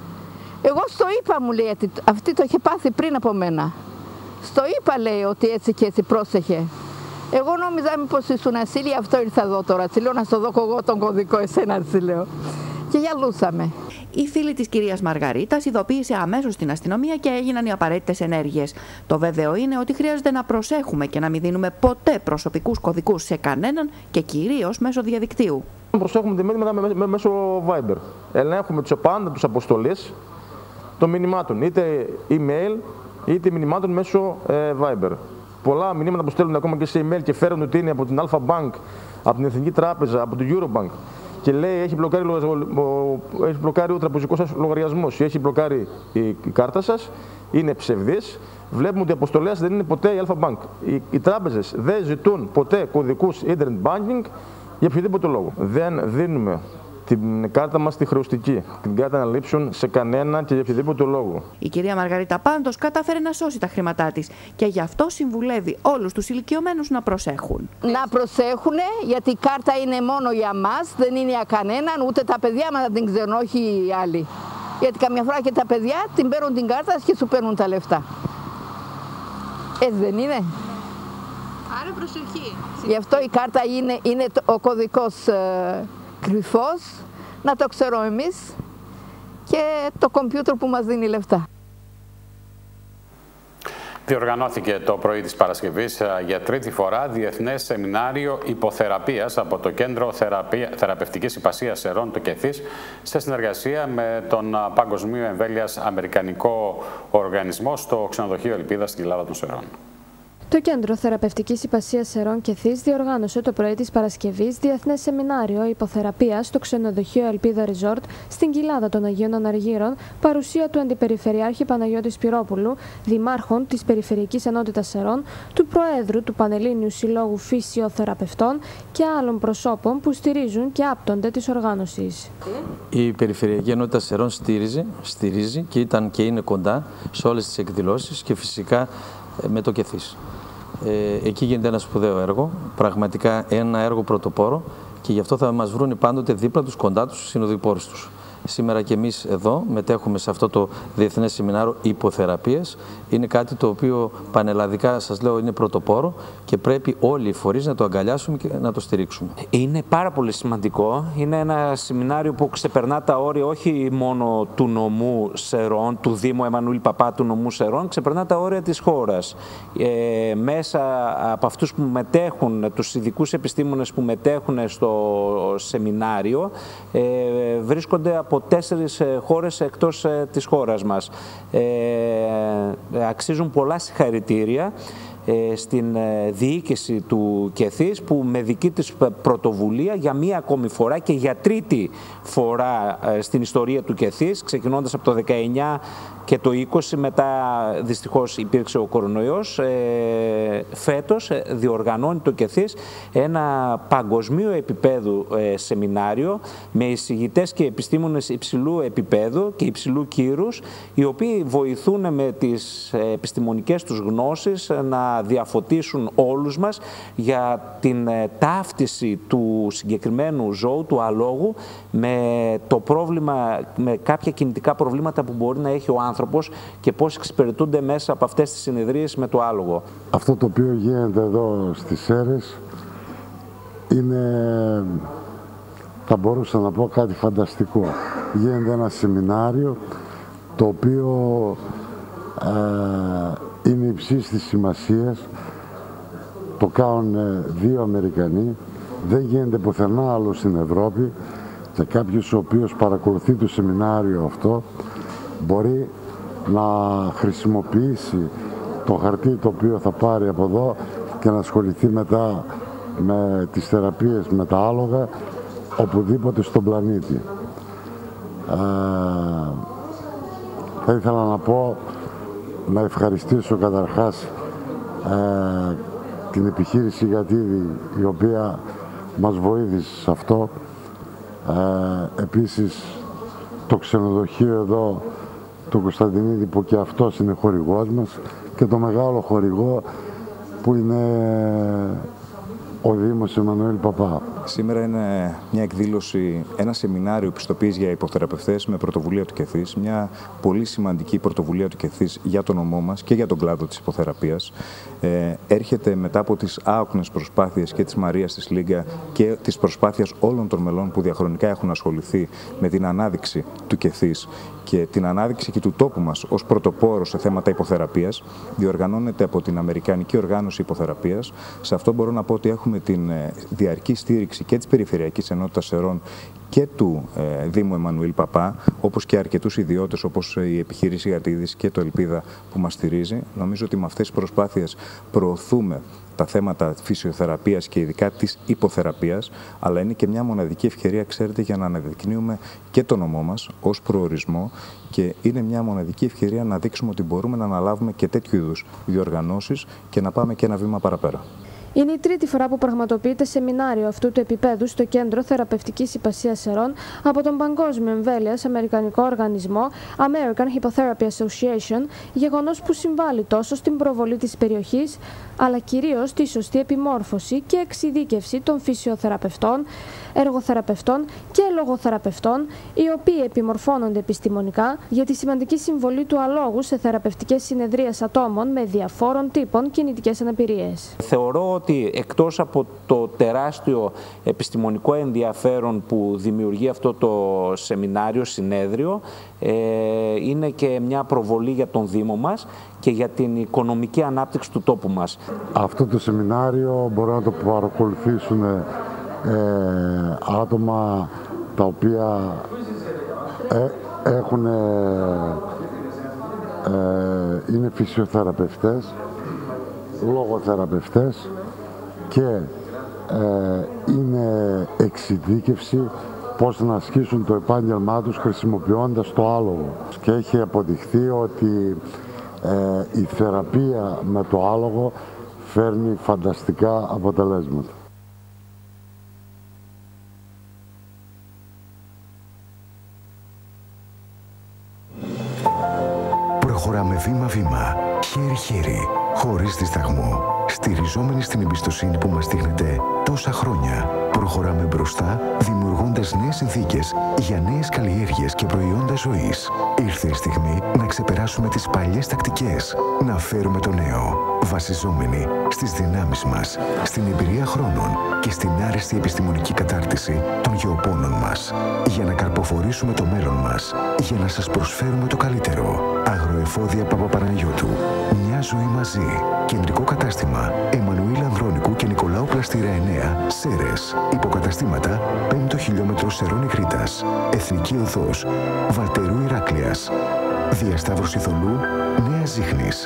Εγώ στο είπα, μου λέει, ότι αυτή το είχε πάθει πριν από μένα. Στο είπα, λέει, ότι έτσι και έτσι, πρόσεχε. Εγώ νόμιζα μήπως ήσουν ασύλη, αυτό ήρθα εδώ τώρα. Τη λέω να στο δω εγώ τον κωδικό, εσένα, τη λέω. Και γυαλούσαμε. Η φίλη της κυρίας Μαργαρίτας ειδοποίησε αμέσως την αστυνομία και έγιναν οι απαραίτητες ενέργειες. Το βέβαιο είναι ότι χρειάζεται να προσέχουμε και να μην δίνουμε ποτέ προσωπικούς κωδικούς σε κανέναν και κυρίως μέσω διαδικτύου. Προσέχουμε τη μήνυμα μέσω Viber. Ελέγχουμε τους πάντα τους αποστολές των μηνυμάτων, είτε email είτε μηνυμάτων μέσω ε, Viber. Πολλά μηνύματα που στέλνουν ακόμα και σε email και φέρουν ότι είναι από την Alpha Bank, από την Εθνική Τράπεζα, από την Eurobank και λέει έχει μπλοκάρει, έχει μπλοκάρει ο τραπεζικός σας λογαριασμός ή έχει μπλοκάρει η κάρτα σας, είναι ψευδής. Βλέπουμε ότι οι αποστολές δεν είναι ποτέ η Alpha Bank. Οι, οι τράπεζες δεν ζητούν ποτέ κωδικούς internet banking για οποιοδήποτε λόγο. Δεν δίνουμε την κάρτα μας τη χρεωστική, την κάρτα να λείψουν σε κανένα και για οποιοδήποτε λόγο. Η κυρία Μαργαρίτα πάντως κατάφερε να σώσει τα χρήματά της και γι' αυτό συμβουλεύει όλους τους ηλικιωμένους να προσέχουν. Να προσέχουν, γιατί η κάρτα είναι μόνο για μας, δεν είναι για κανέναν, ούτε τα παιδιά μας την ξέρουν, όχι οι άλλοι. Γιατί καμιά φορά και τα παιδιά την παίρνουν την κάρτα και σου παίρνουν τα λεφτά. Έτσι δεν είναι? Άρα προσοχή. Γι' αυτό η κάρτα είναι, είναι ο κωδικός ε, κρυφός, να το ξέρω εμείς και το κομπιούτερ που μας δίνει λεφτά. Διοργανώθηκε το πρωί της Παρασκευής για τρίτη φορά διεθνές σεμινάριο υποθεραπείας από το Κέντρο Θεραπεία, Θεραπευτικής Υπασίας Σερών, το ΚΕΘΙΣ, σε συνεργασία με τον Παγκοσμίου Εμβέλειας Αμερικανικό Οργανισμό στο Ξενοδοχείο Ελπίδας στην Κοιλάδα των Σερών. Το Κέντρο Θεραπευτικής Υπασίας Σερών ΚΕΘΙΣ διοργάνωσε το πρωί της Παρασκευής διεθνές σεμινάριο υποθεραπείας στο Ξενοδοχείο Ελπίδα Resort στην Κοιλάδα των Αγίων Αναργύρων, παρουσία του Αντιπεριφερειάρχη Παναγιώτη Σπυρόπουλου, δημάρχων της Περιφερειακής Ενότητας Σερών, του Προέδρου του Πανελλήνιου Συλλόγου Φυσιοθεραπευτών και άλλων προσώπων που στηρίζουν και άπτονται της οργάνωσης. Η Περιφερειακή Ενότητα Σερών στηρίζει, στηρίζει και ήταν και είναι κοντά σε όλες τις εκδηλώσεις και φυσικά με το ΚΕΘΙΣ. Ε, εκεί γίνεται ένα σπουδαίο έργο, πραγματικά ένα έργο πρωτοπόρο και γι' αυτό θα μας βρουν πάντοτε δίπλα τους, κοντά τους, στους συνοδοιπόρους τους. σήμερα και εμείς εδώ μετέχουμε σε αυτό το Διεθνές Σεμινάριο Υποθεραπείας. Είναι κάτι το οποίο πανελλαδικά, σας λέω, είναι πρωτοπόρο και πρέπει όλοι οι φορείς να το αγκαλιάσουμε και να το στηρίξουμε. Είναι πάρα πολύ σημαντικό. Είναι ένα σεμινάριο που ξεπερνά τα όρια όχι μόνο του νομού Σερών, του Δήμου Εμμανουήλ Παπά του νομού Σερών, ξεπερνά τα όρια της χώρας. Ε, μέσα από αυτούς που μετέχουν, τους ειδικούς επιστήμονες που μετέχουν στο σεμινάριο, ε, βρίσκονται από τέσσερις χώρες εκτός ε, της χώρας μας. Ε, αξίζουν πολλά συγχαρητήρια στην διοίκηση του ΚΕΘΙΣ που με δική της πρωτοβουλία για μία ακόμη φορά και για τρίτη φορά στην ιστορία του ΚΕΘΙΣ, ξεκινώντας από το δεκαεννιά και το είκοσι, μετά δυστυχώς υπήρξε ο κορονοϊός, ε, φέτος διοργανώνει το ΚΕΘΙΣ ένα παγκοσμίου επίπεδου ε, σεμινάριο με εισηγητές και επιστήμονες υψηλού επίπεδου και υψηλού κύρους, οι οποίοι βοηθούν με τις επιστημονικές τους γνώσεις να διαφωτίσουν όλους μας για την ε, ταύτιση του συγκεκριμένου ζώου, του αλόγου, με το πρόβλημα, με κάποια κινητικά προβλήματα που μπορεί να έχει ο άνθρωπος και πώς εξυπηρετούνται μέσα από αυτές τις συνεδρίες με το άλογο. Αυτό το οποίο γίνεται εδώ στις Σέρρες είναι, θα μπορούσα να πω, κάτι φανταστικό. Γίνεται ένα σεμινάριο το οποίο ε, είναι υψής της σημασίας. Το κάνουν δύο Αμερικανοί, δεν γίνεται πουθενά άλλο στην Ευρώπη και κάποιος ο οποίος παρακολουθεί το σεμινάριο αυτό μπορεί να χρησιμοποιήσει το χαρτί το οποίο θα πάρει από εδώ και να ασχοληθεί μετά με τις θεραπείες με τα άλογα οπουδήποτε στον πλανήτη. Ε, θα ήθελα να πω, να ευχαριστήσω καταρχάς ε, την επιχείρηση Γατίδη, η οποία μας βοήθησε σε αυτό. Ε, επίσης το ξενοδοχείο εδώ, το Κωνσταντινίδη, που και αυτός είναι χορηγός μας, και το μεγάλο χορηγό που είναι ο Δήμος Εμμανουήλ Παπά. Σήμερα είναι μια εκδήλωση, ένα σεμινάριο πιστοποίησης για υποθεραπευτές με πρωτοβουλία του ΚΕΘΙΣ, μια πολύ σημαντική πρωτοβουλία του ΚΕΘΙΣ για τον νομό μας και για τον κλάδο της υποθεραπείας. Ε, έρχεται μετά από τις άοκνες προσπάθειες και της Μαρίας της Λίγκα και της προσπάθειας όλων των μελών που διαχρονικά έχουν ασχοληθεί με την ανάδειξη του ΚΕΘΙΣ και την ανάδειξη και του τόπου μας ως πρωτοπόρο σε θέματα υποθεραπείας. Διοργανώνεται από την Αμερικανική Οργάνωση Υποθεραπείας. Σε αυτό μπορώ να πω ότι έχουμε την διαρκή στήριξη και της Περιφερειακής Ενότητας Σερών και του ε, Δήμου Εμμανουήλ Παπά, όπως και αρκετούς ιδιώτες όπως η επιχείρηση Γατίδης και το Ελπίδα που μας στηρίζει. Νομίζω ότι με αυτές τις προσπάθειες προωθούμε τα θέματα φυσιοθεραπείας και ειδικά της υποθεραπείας, αλλά είναι και μια μοναδική ευκαιρία, ξέρετε, για να αναδεικνύουμε και το νομό μας ως προορισμό και είναι μια μοναδική ευκαιρία να δείξουμε ότι μπορούμε να αναλάβουμε και τέτοιου είδους διοργανώσεις και να πάμε και ένα βήμα παραπέρα. Είναι η τρίτη φορά που πραγματοποιείται σεμινάριο αυτού του επίπεδου στο Κέντρο Θεραπευτικής Υπασίας Σερών από τον παγκόσμιο εμβέλειας αμερικανικό οργανισμό American Hippotherapy Association, γεγονός που συμβάλλει τόσο στην προβολή της περιοχής, αλλά κυρίως στη σωστή επιμόρφωση και εξειδίκευση των φυσιοθεραπευτών, εργοθεραπευτών και λογοθεραπευτών, οι οποίοι επιμορφώνονται επιστημονικά για τη σημαντική συμβολή του αλόγου σε θεραπευτικές συνεδρίες ατόμων με διαφόρων τύπων κινητικές αναπηρίες. Θεωρώ ότι εκτός από το τεράστιο επιστημονικό ενδιαφέρον που δημιουργεί αυτό το σεμινάριο, συνέδριο, ε, είναι και μια προβολή για τον Δήμο μας και για την οικονομική ανάπτυξη του τόπου μας. Αυτό το σεμινάριο μπορούν να το παρακολουθήσουν ε, άτομα τα οποία ε, έχουν, ε, ε, είναι φυσιοθεραπευτές, λογοθεραπευτές και ε, είναι εξειδίκευση πώς να ασκήσουν το επάγγελμά τους χρησιμοποιώντας το άλογο. Και έχει αποδειχθεί ότι ε, η θεραπεία με το άλογο φέρνει φανταστικά αποτελέσματα. Προχωράμε βήμα-βήμα χέρι-χέρι, χωρίς δισταγμό, στηριζόμενοι στην εμπιστοσύνη που μας δείχνετε τόσα χρόνια. Προχωράμε μπροστά, δημιουργώντας νέες συνθήκες για νέες καλλιέργειες και προϊόντα ζωής. Ήρθε η στιγμή να ξεπεράσουμε τις παλιές τακτικές, να φέρουμε το νέο, βασιζόμενοι στις δυνάμεις μας, στην εμπειρία χρόνων και στην άριστη επιστημονική κατάρτιση των γεωπόνων μας, για να καρποφορήσουμε το μέλλον μας, για να σας προσφέρουμε το καλύτερο. Αγροεφόδια Παπαπαναγιώτου. Μια ζωή μαζί. Κεντρικό κατάστημα Εμμανουήλ Ανδρώνικου και Νικολάου Πλαστήρα εννέα, Σέρες. Υποκαταστήματα πέμπτο χιλιόμετρο Σερώνη Κρήτας. Εθνική Οδός Βαλτερού Ηράκλειας. Διασταύρωση Θολού Νέα Ζήχνης.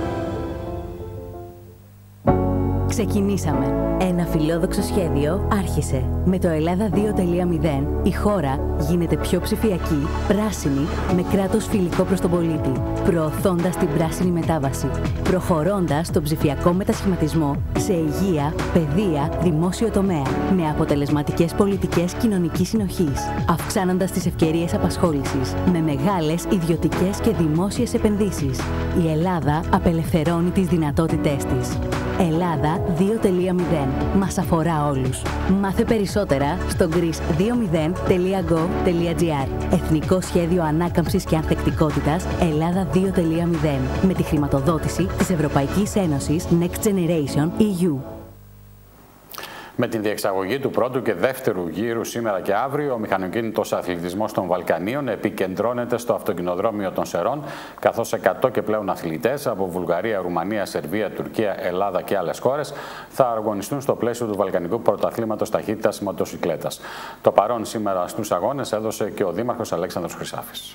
Ξεκινήσαμε. Ένα φιλόδοξο σχέδιο άρχισε. Με το Ελλάδα δύο τελεία μηδέν η χώρα γίνεται πιο ψηφιακή, πράσινη, με κράτος φιλικό προς τον πολίτη, προωθώντας την πράσινη μετάβαση, προχωρώντας τον ψηφιακό μετασχηματισμό σε υγεία, παιδεία, δημόσιο τομέα, με αποτελεσματικές πολιτικές κοινωνικής συνοχής, αυξάνοντας τις ευκαιρίες απασχόλησης, με μεγάλες ιδιωτικές και δημόσιες επενδύσεις. Η Ελλάδα απελευθερώνει τις δυνατότητές της. Ελλάδα δύο τελεία μηδέν. Μας αφορά όλους. Μάθε περισσότερα στο greece δύο μηδέν τελεία gov τελεία gr. Εθνικό Σχέδιο Ανάκαμψης και Ανθεκτικότητας Ελλάδα δύο τελεία μηδέν. Με τη χρηματοδότηση της Ευρωπαϊκής Ένωσης Next Generation ι γιου. Με την διεξαγωγή του πρώτου και δεύτερου γύρου σήμερα και αύριο, ο μηχανοκίνητος αθλητισμός των Βαλκανίων επικεντρώνεται στο αυτοκινοδρόμιο των Σερών, καθώς εκατό και πλέον αθλητές από Βουλγαρία, Ρουμανία, Σερβία, Τουρκία, Ελλάδα και άλλες χώρες θα αγωνιστούν στο πλαίσιο του Βαλκανικού Πρωταθλήματος Ταχύτητας Μοτοσυκλέτας. Το παρόν σήμερα στους αγώνες έδωσε και ο Δήμαρχος Αλέξανδρος Χρυσάφης.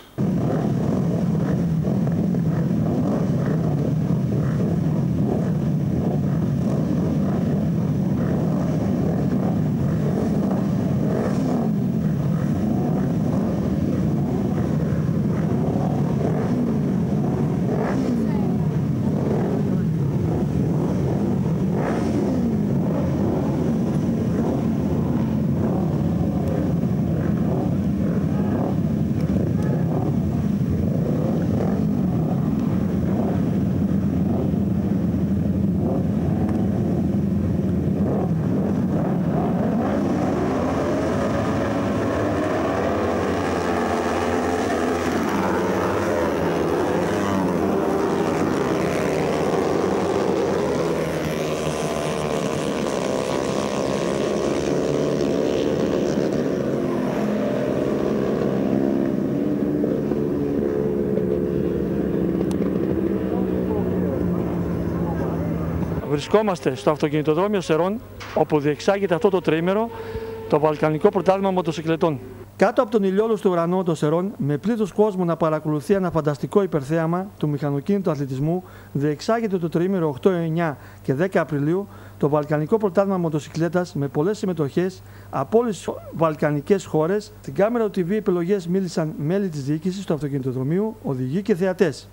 Βρισκόμαστε στο αυτοκινητοδρόμιο Σερών, όπου διεξάγεται αυτό το τριήμερο το Βαλκανικό Πρωτάθλημα Μοτοσυκλετών. Κάτω από τον ηλιόλουστο ουρανό των Σερών, με πλήθος κόσμου να παρακολουθεί ένα φανταστικό υπερθέαμα του μηχανοκίνητου αθλητισμού, διεξάγεται το τριήμερο οκτώ, εννιά και δέκα Απριλίου το Βαλκανικό Πρωτάθλημα Μοτοσυκλέτας με πολλές συμμετοχές από όλες τις βαλκανικές χώρες. Στην κάμερα του τι βι επιλογές μίλησαν μέλη της διοίκησης του αυτοκινητοδρομίου, οδηγοί και θεατές.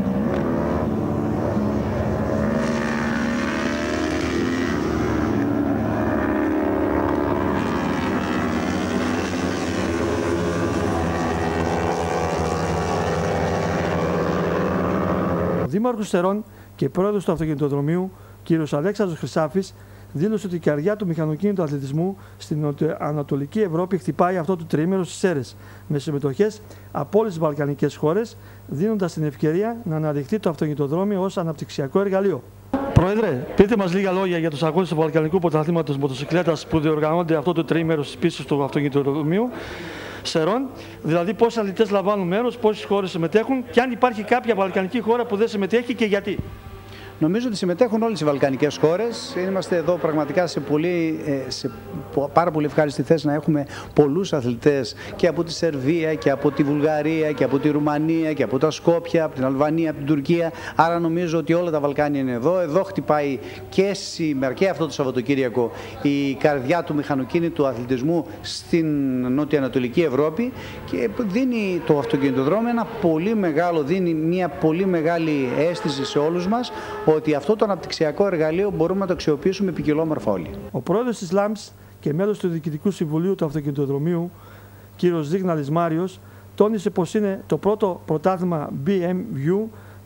Ο Δήμαρχος Σερών και πρόεδρος του αυτοκινητοδρομίου, κ. Αλέξανδρος Χρυσάφης, δήλωσε ότι η καρδιά του μηχανοκίνητου αθλητισμού στην Ανατολική Ευρώπη χτυπάει αυτό το τριήμερο στις Σέρρες, με συμμετοχές από όλες τις βαλκανικές χώρες, δίνοντας την ευκαιρία να αναδειχθεί το αυτοκινητοδρόμιο ως αναπτυξιακό εργαλείο. Πρόεδρε, πείτε μας λίγα λόγια για τους αγώνες του Βαλκανικού Πρωταθλήματος Μοτοσυκλέτας που διοργανώνται αυτό το τριήμερο στις πίστες του αυτοκινητοδρομίου Σερών, δηλαδή πόσοι αθλητές λαμβάνουν μέρος, πόσες χώρες συμμετέχουν και αν υπάρχει κάποια βαλκανική χώρα που δεν συμμετέχει και γιατί. Νομίζω ότι συμμετέχουν όλες οι βαλκανικές χώρες. Είμαστε εδώ πραγματικά σε, πολύ, σε πάρα πολύ ευχάριστη θέση να έχουμε πολλούς αθλητές και από τη Σερβία και από τη Βουλγαρία και από τη Ρουμανία και από τα Σκόπια, από την Αλβανία, από την Τουρκία. Άρα νομίζω ότι όλα τα Βαλκάνια είναι εδώ. Εδώ χτυπάει και σήμερα και αυτό το Σαββατοκύριακο η καρδιά του μηχανοκίνητου αθλητισμού στην νότιο-ανατολική Ευρώπη και δίνει το αυτοκινητοδρόμιο ένα πολύ μεγάλο, δίνει μια πολύ μεγάλη αίσθηση σε όλους μας ότι αυτό το αναπτυξιακό εργαλείο μπορούμε να το αξιοποιήσουμε ποικιλόμορφα όλοι. Ο πρόεδρος της ΛΑΜΣ και μέλος του Διοικητικού Συμβουλίου του Αυτοκινητοδρομίου, κ. Ζίγναλης Μάριος, τόνισε πως είναι το πρώτο πρωτάθλημα μπι εμ ντάμπλιου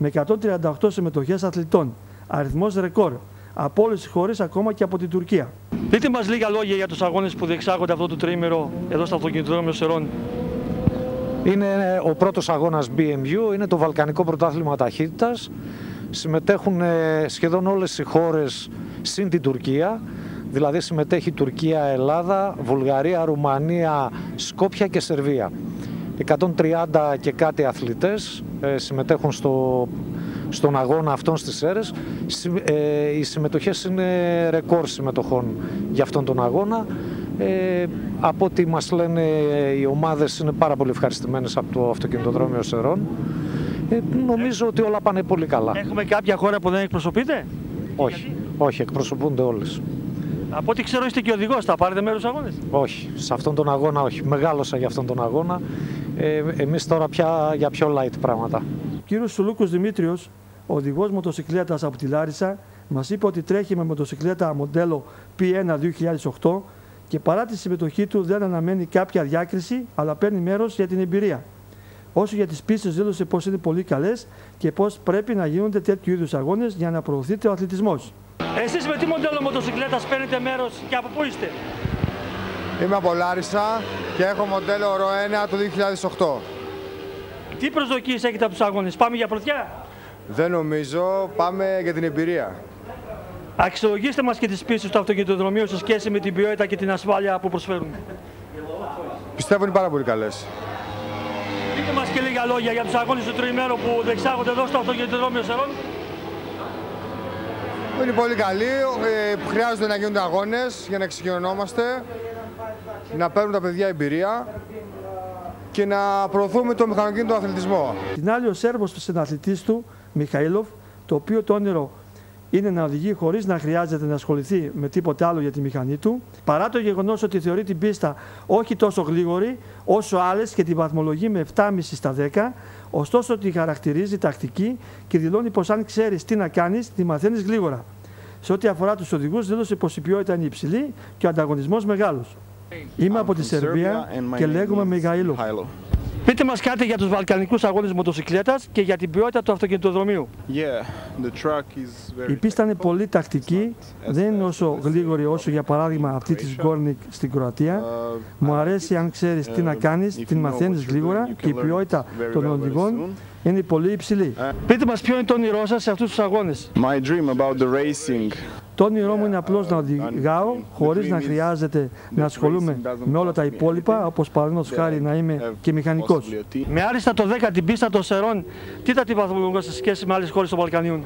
με εκατόν τριάντα οκτώ συμμετοχές αθλητών. Αριθμός ρεκόρ από όλες τις χώρες, ακόμα και από την Τουρκία. Πείτε μας λίγα λόγια για τους αγώνες που διεξάγονται αυτό το τριήμερο εδώ στο αυτοκινητοδρόμιο Σερών. Είναι ο πρώτος αγώνας μπι εμ γιου, είναι το Βαλκανικό Πρωτάθλημα Ταχύτητας. Συμμετέχουν σχεδόν όλες οι χώρες συν την Τουρκία. Δηλαδή συμμετέχει Τουρκία, Ελλάδα, Βουλγαρία, Ρουμανία, Σκόπια και Σερβία. εκατόν τριάντα και κάτι αθλητές ε, συμμετέχουν στο, στον αγώνα αυτών στις Σέρρες. Ε, οι συμμετοχές είναι ρεκόρ συμμετοχών για αυτόν τον αγώνα. Ε, από ό,τι μας λένε οι ομάδες είναι πάρα πολύ ευχαριστημένες από το αυτοκινητοδρόμιο Σερών. Ε, νομίζω ότι όλα πάνε πολύ καλά. Έχουμε κάποια χώρα που δεν εκπροσωπείται? Όχι, όχι, εκπροσωπούνται όλες. Από ό,τι ξέρω είστε και οδηγός, θα πάρετε μέρος στους αγώνες? Όχι, σε αυτόν τον αγώνα όχι. Μεγάλωσα για αυτόν τον αγώνα. Ε, εμείς τώρα πια για πιο light πράγματα. Ο κύριος Σουλούκος Δημήτριος, οδηγός μοτοσυκλέτας από τη Λάρισα, μας είπε ότι τρέχει με μοτοσυκλέτα μοντέλο πι ένα δύο χιλιάδες οκτώ και παρά τη συμμετοχή του δεν αναμένει κάποια διάκριση, αλλά παίρνει μέρος για την εμπειρία. Όσο για τις πίστες δήλωσε πως είναι πολύ καλές και πως πρέπει να γίνονται τέτοιου είδους αγώνες για να προωθείται ο αθλητισμός. Εσείς με τι μοντέλο μοτοσυκλέτας παίρνετε μέρος και από πού είστε? Είμαι από Λάρισα και έχω μοντέλο Ρο ένα του δύο χιλιάδες οκτώ. Τι προσδοκίες έχετε από τους αγώνες, πάμε για πρωτιά? Δεν νομίζω, πάμε για την εμπειρία. Αξιολογήστε μας και τις πίστες του αυτοκινητοδρομίου σε σχέση με την ποιότητα και την ασφάλεια που προσφέρουν. Πιστεύω είναι πάρα πολύ καλές. Πείτε μας και λίγα λόγια για τους αγώνες του τριημέρου που διεξάγονται εδώ στο αυτοκινητοδρόμιο Σερών. Είναι πολύ καλή, ε, χρειάζονται να γίνονται αγώνες για να εξοικειωνόμαστε, να παίρνουν τα παιδιά εμπειρία και να προωθούμε το μηχανοκίνητο αθλητισμό. Την άλλη ο Σέρβος συναθλητής του, Μιχαήλοφ, το οποίο το όνειρο είναι να οδηγεί χωρίς να χρειάζεται να ασχοληθεί με τίποτε άλλο για τη μηχανή του, παρά το γεγονός ότι θεωρεί την πίστα όχι τόσο γλίγορη όσο άλλες και τη βαθμολογεί με επτά κόμμα πέντε στα δέκα, ωστόσο τη χαρακτηρίζει τακτική και δηλώνει πως αν ξέρεις τι να κάνεις, τη μαθαίνεις γλίγορα. Σε ό,τι αφορά τους οδηγούς, δήλωσε πως η ποιότητα είναι υψηλή και ο ανταγωνισμός μεγάλος. Είμαι από τη Σερβία και λέγομαι Μιχαήλοφ. Πείτε μας κάτι για τους βαλκανικούς αγώνες μοτοσυκλέτας και για την ποιότητα του αυτοκινητοδρομίου. Yeah, the truck is very... Η πίστα είναι πολύ τακτική, δεν είναι όσο γλίγορη όσο για παράδειγμα αυτή της Γκόρνικ στην Κροατία. Uh, Μου αρέσει αν ξέρεις τι να κάνεις, την μαθαίνεις γλίγορα και η ποιότητα των οδηγών είναι πολύ υψηλή. Uh, Πείτε μας ποιο είναι το όνειρό σας σε αυτούς τους αγώνες. My dream about the racing. Το όνειρό μου είναι απλώς να οδηγάω χωρίς να χρειάζεται να ασχολούμαι με όλα τα υπόλοιπα, όπως παραδείγματος χάρη να είμαι και μηχανικός. Με άριστα το δέκα την πίστα των Σερών, τι θα τη βαθμολογώ σε σχέση με άλλες χώρες των Βαλκανίων?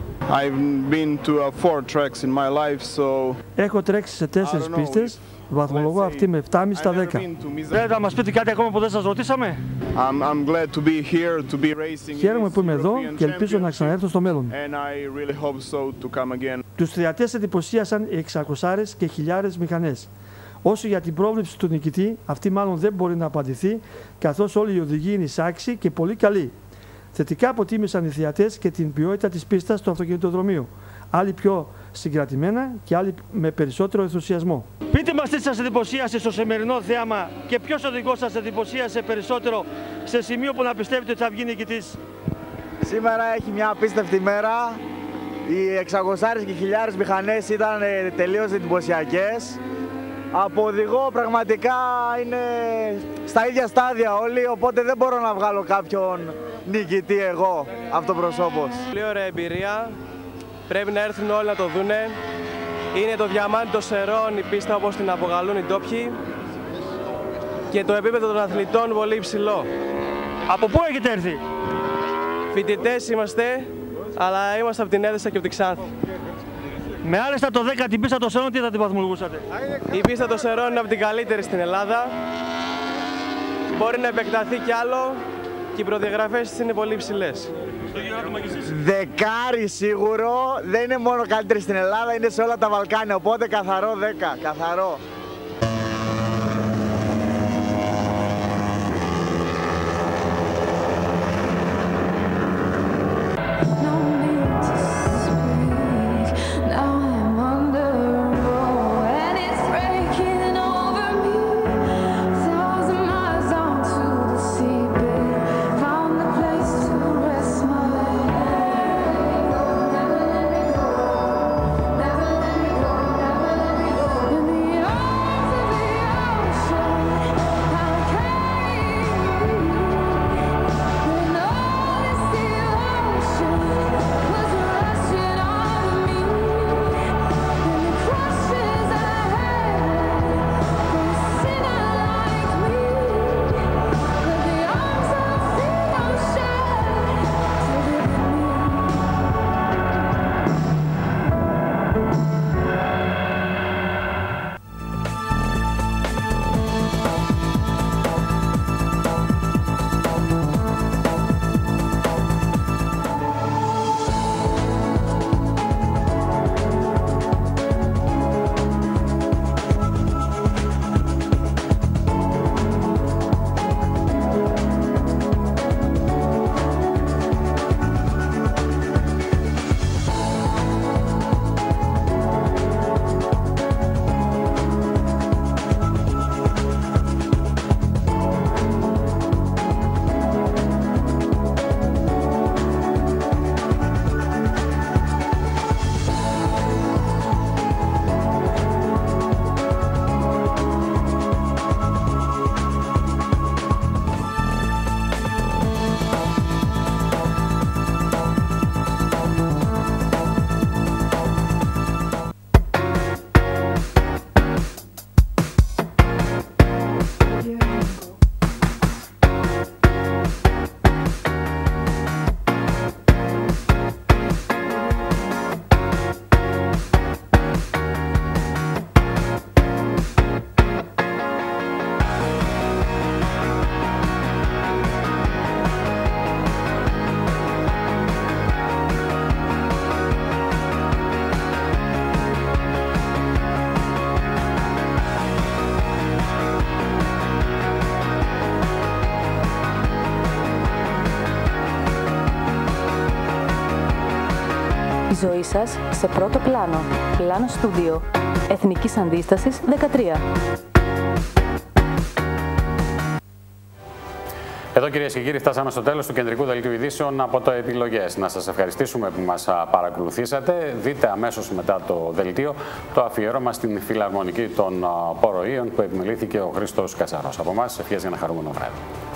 Έχω τρέξει σε τέσσερις πίστες, βαθμολογώ αυτή με επτά κόμμα πέντε στα δέκα. Δεν θα μας πείτε κάτι ακόμα που δεν σας ρωτήσαμε? I'm glad to be here, to be racing. Χαίρομαι που είμαι εδώ και ελπίζω να ξαναέρθω στο μέλλον. Really so Τους θριατές εντυπωσίασαν οι εξακόσιες και χιλιάδες μηχανές. Όσο για την πρόβλεψη του νικητή, αυτή μάλλον δεν μπορεί να απαντηθεί, καθώς όλοι οι οδηγοί είναι εισάξιοι και πολύ καλοί. Θετικά αποτίμησαν οι θριατές και την ποιότητα της πίστας του αυτοκινητοδρομίου. Άλλοι πιο συγκρατημένα και άλλοι με περισσότερο ενθουσιασμό. Πείτε μας τι σας εντυπωσίασε στο σημερινό θέαμα και ποιος οδηγός σας εντυπωσίασε περισσότερο σε σημείο που να πιστεύετε ότι θα βγει νικητής? Σήμερα έχει μια απίστευτη μέρα. Οι εξακόσιες και χιλιάδες μηχανές ήταν τελείως εντυπωσιακές. Από οδηγό πραγματικά είναι στα ίδια στάδια όλοι, οπότε δεν μπορώ να βγάλω κάποιον νικητή εγώ αυτοπροσώπως. Πολύ ωραία εμπειρία. Πρέπει να έρθουν όλοι να το δούνε. Είναι το διαμάντι των Σερών, η πίστα όπως την αποκαλούν οι ντόπιοι. Και το επίπεδο των αθλητών πολύ υψηλό. Από πού έχετε έρθει? Φοιτητές είμαστε, αλλά είμαστε από την Έδεσα και από την Ξάνθη. Με άριστα το δέκα την πίστα των Σερών, τι θα την βαθμολογούσατε? Η πίστα των Σερών είναι από την καλύτερη στην Ελλάδα. Μπορεί να επεκταθεί κι άλλο και οι προδιαγραφές της είναι πολύ υψηλές. Δεκάρι σίγουρο, δεν είναι μόνο καλύτερη στην Ελλάδα, είναι σε όλα τα Βαλκάνια, οπότε καθαρό δέκα, καθαρό. τη ζωή σας σε πρώτο πλάνο. Πλάνο Στούντιο. Εθνικής Αντίστασης δεκατρία. Εδώ, κυρίες και κύριοι, φτάσαμε στο τέλος του κεντρικού δελτίου ειδήσεων από το Επιλογές. Να σας ευχαριστήσουμε που μας παρακολουθήσατε. Δείτε αμέσως μετά το δελτίο το αφιέρωμα στην Φιλαρμονική των Ποροίων που επιμελήθηκε ο Χρήστος Κατσαρός. Από εμάς, ευχές για ένα χαρούμενο βράδυ.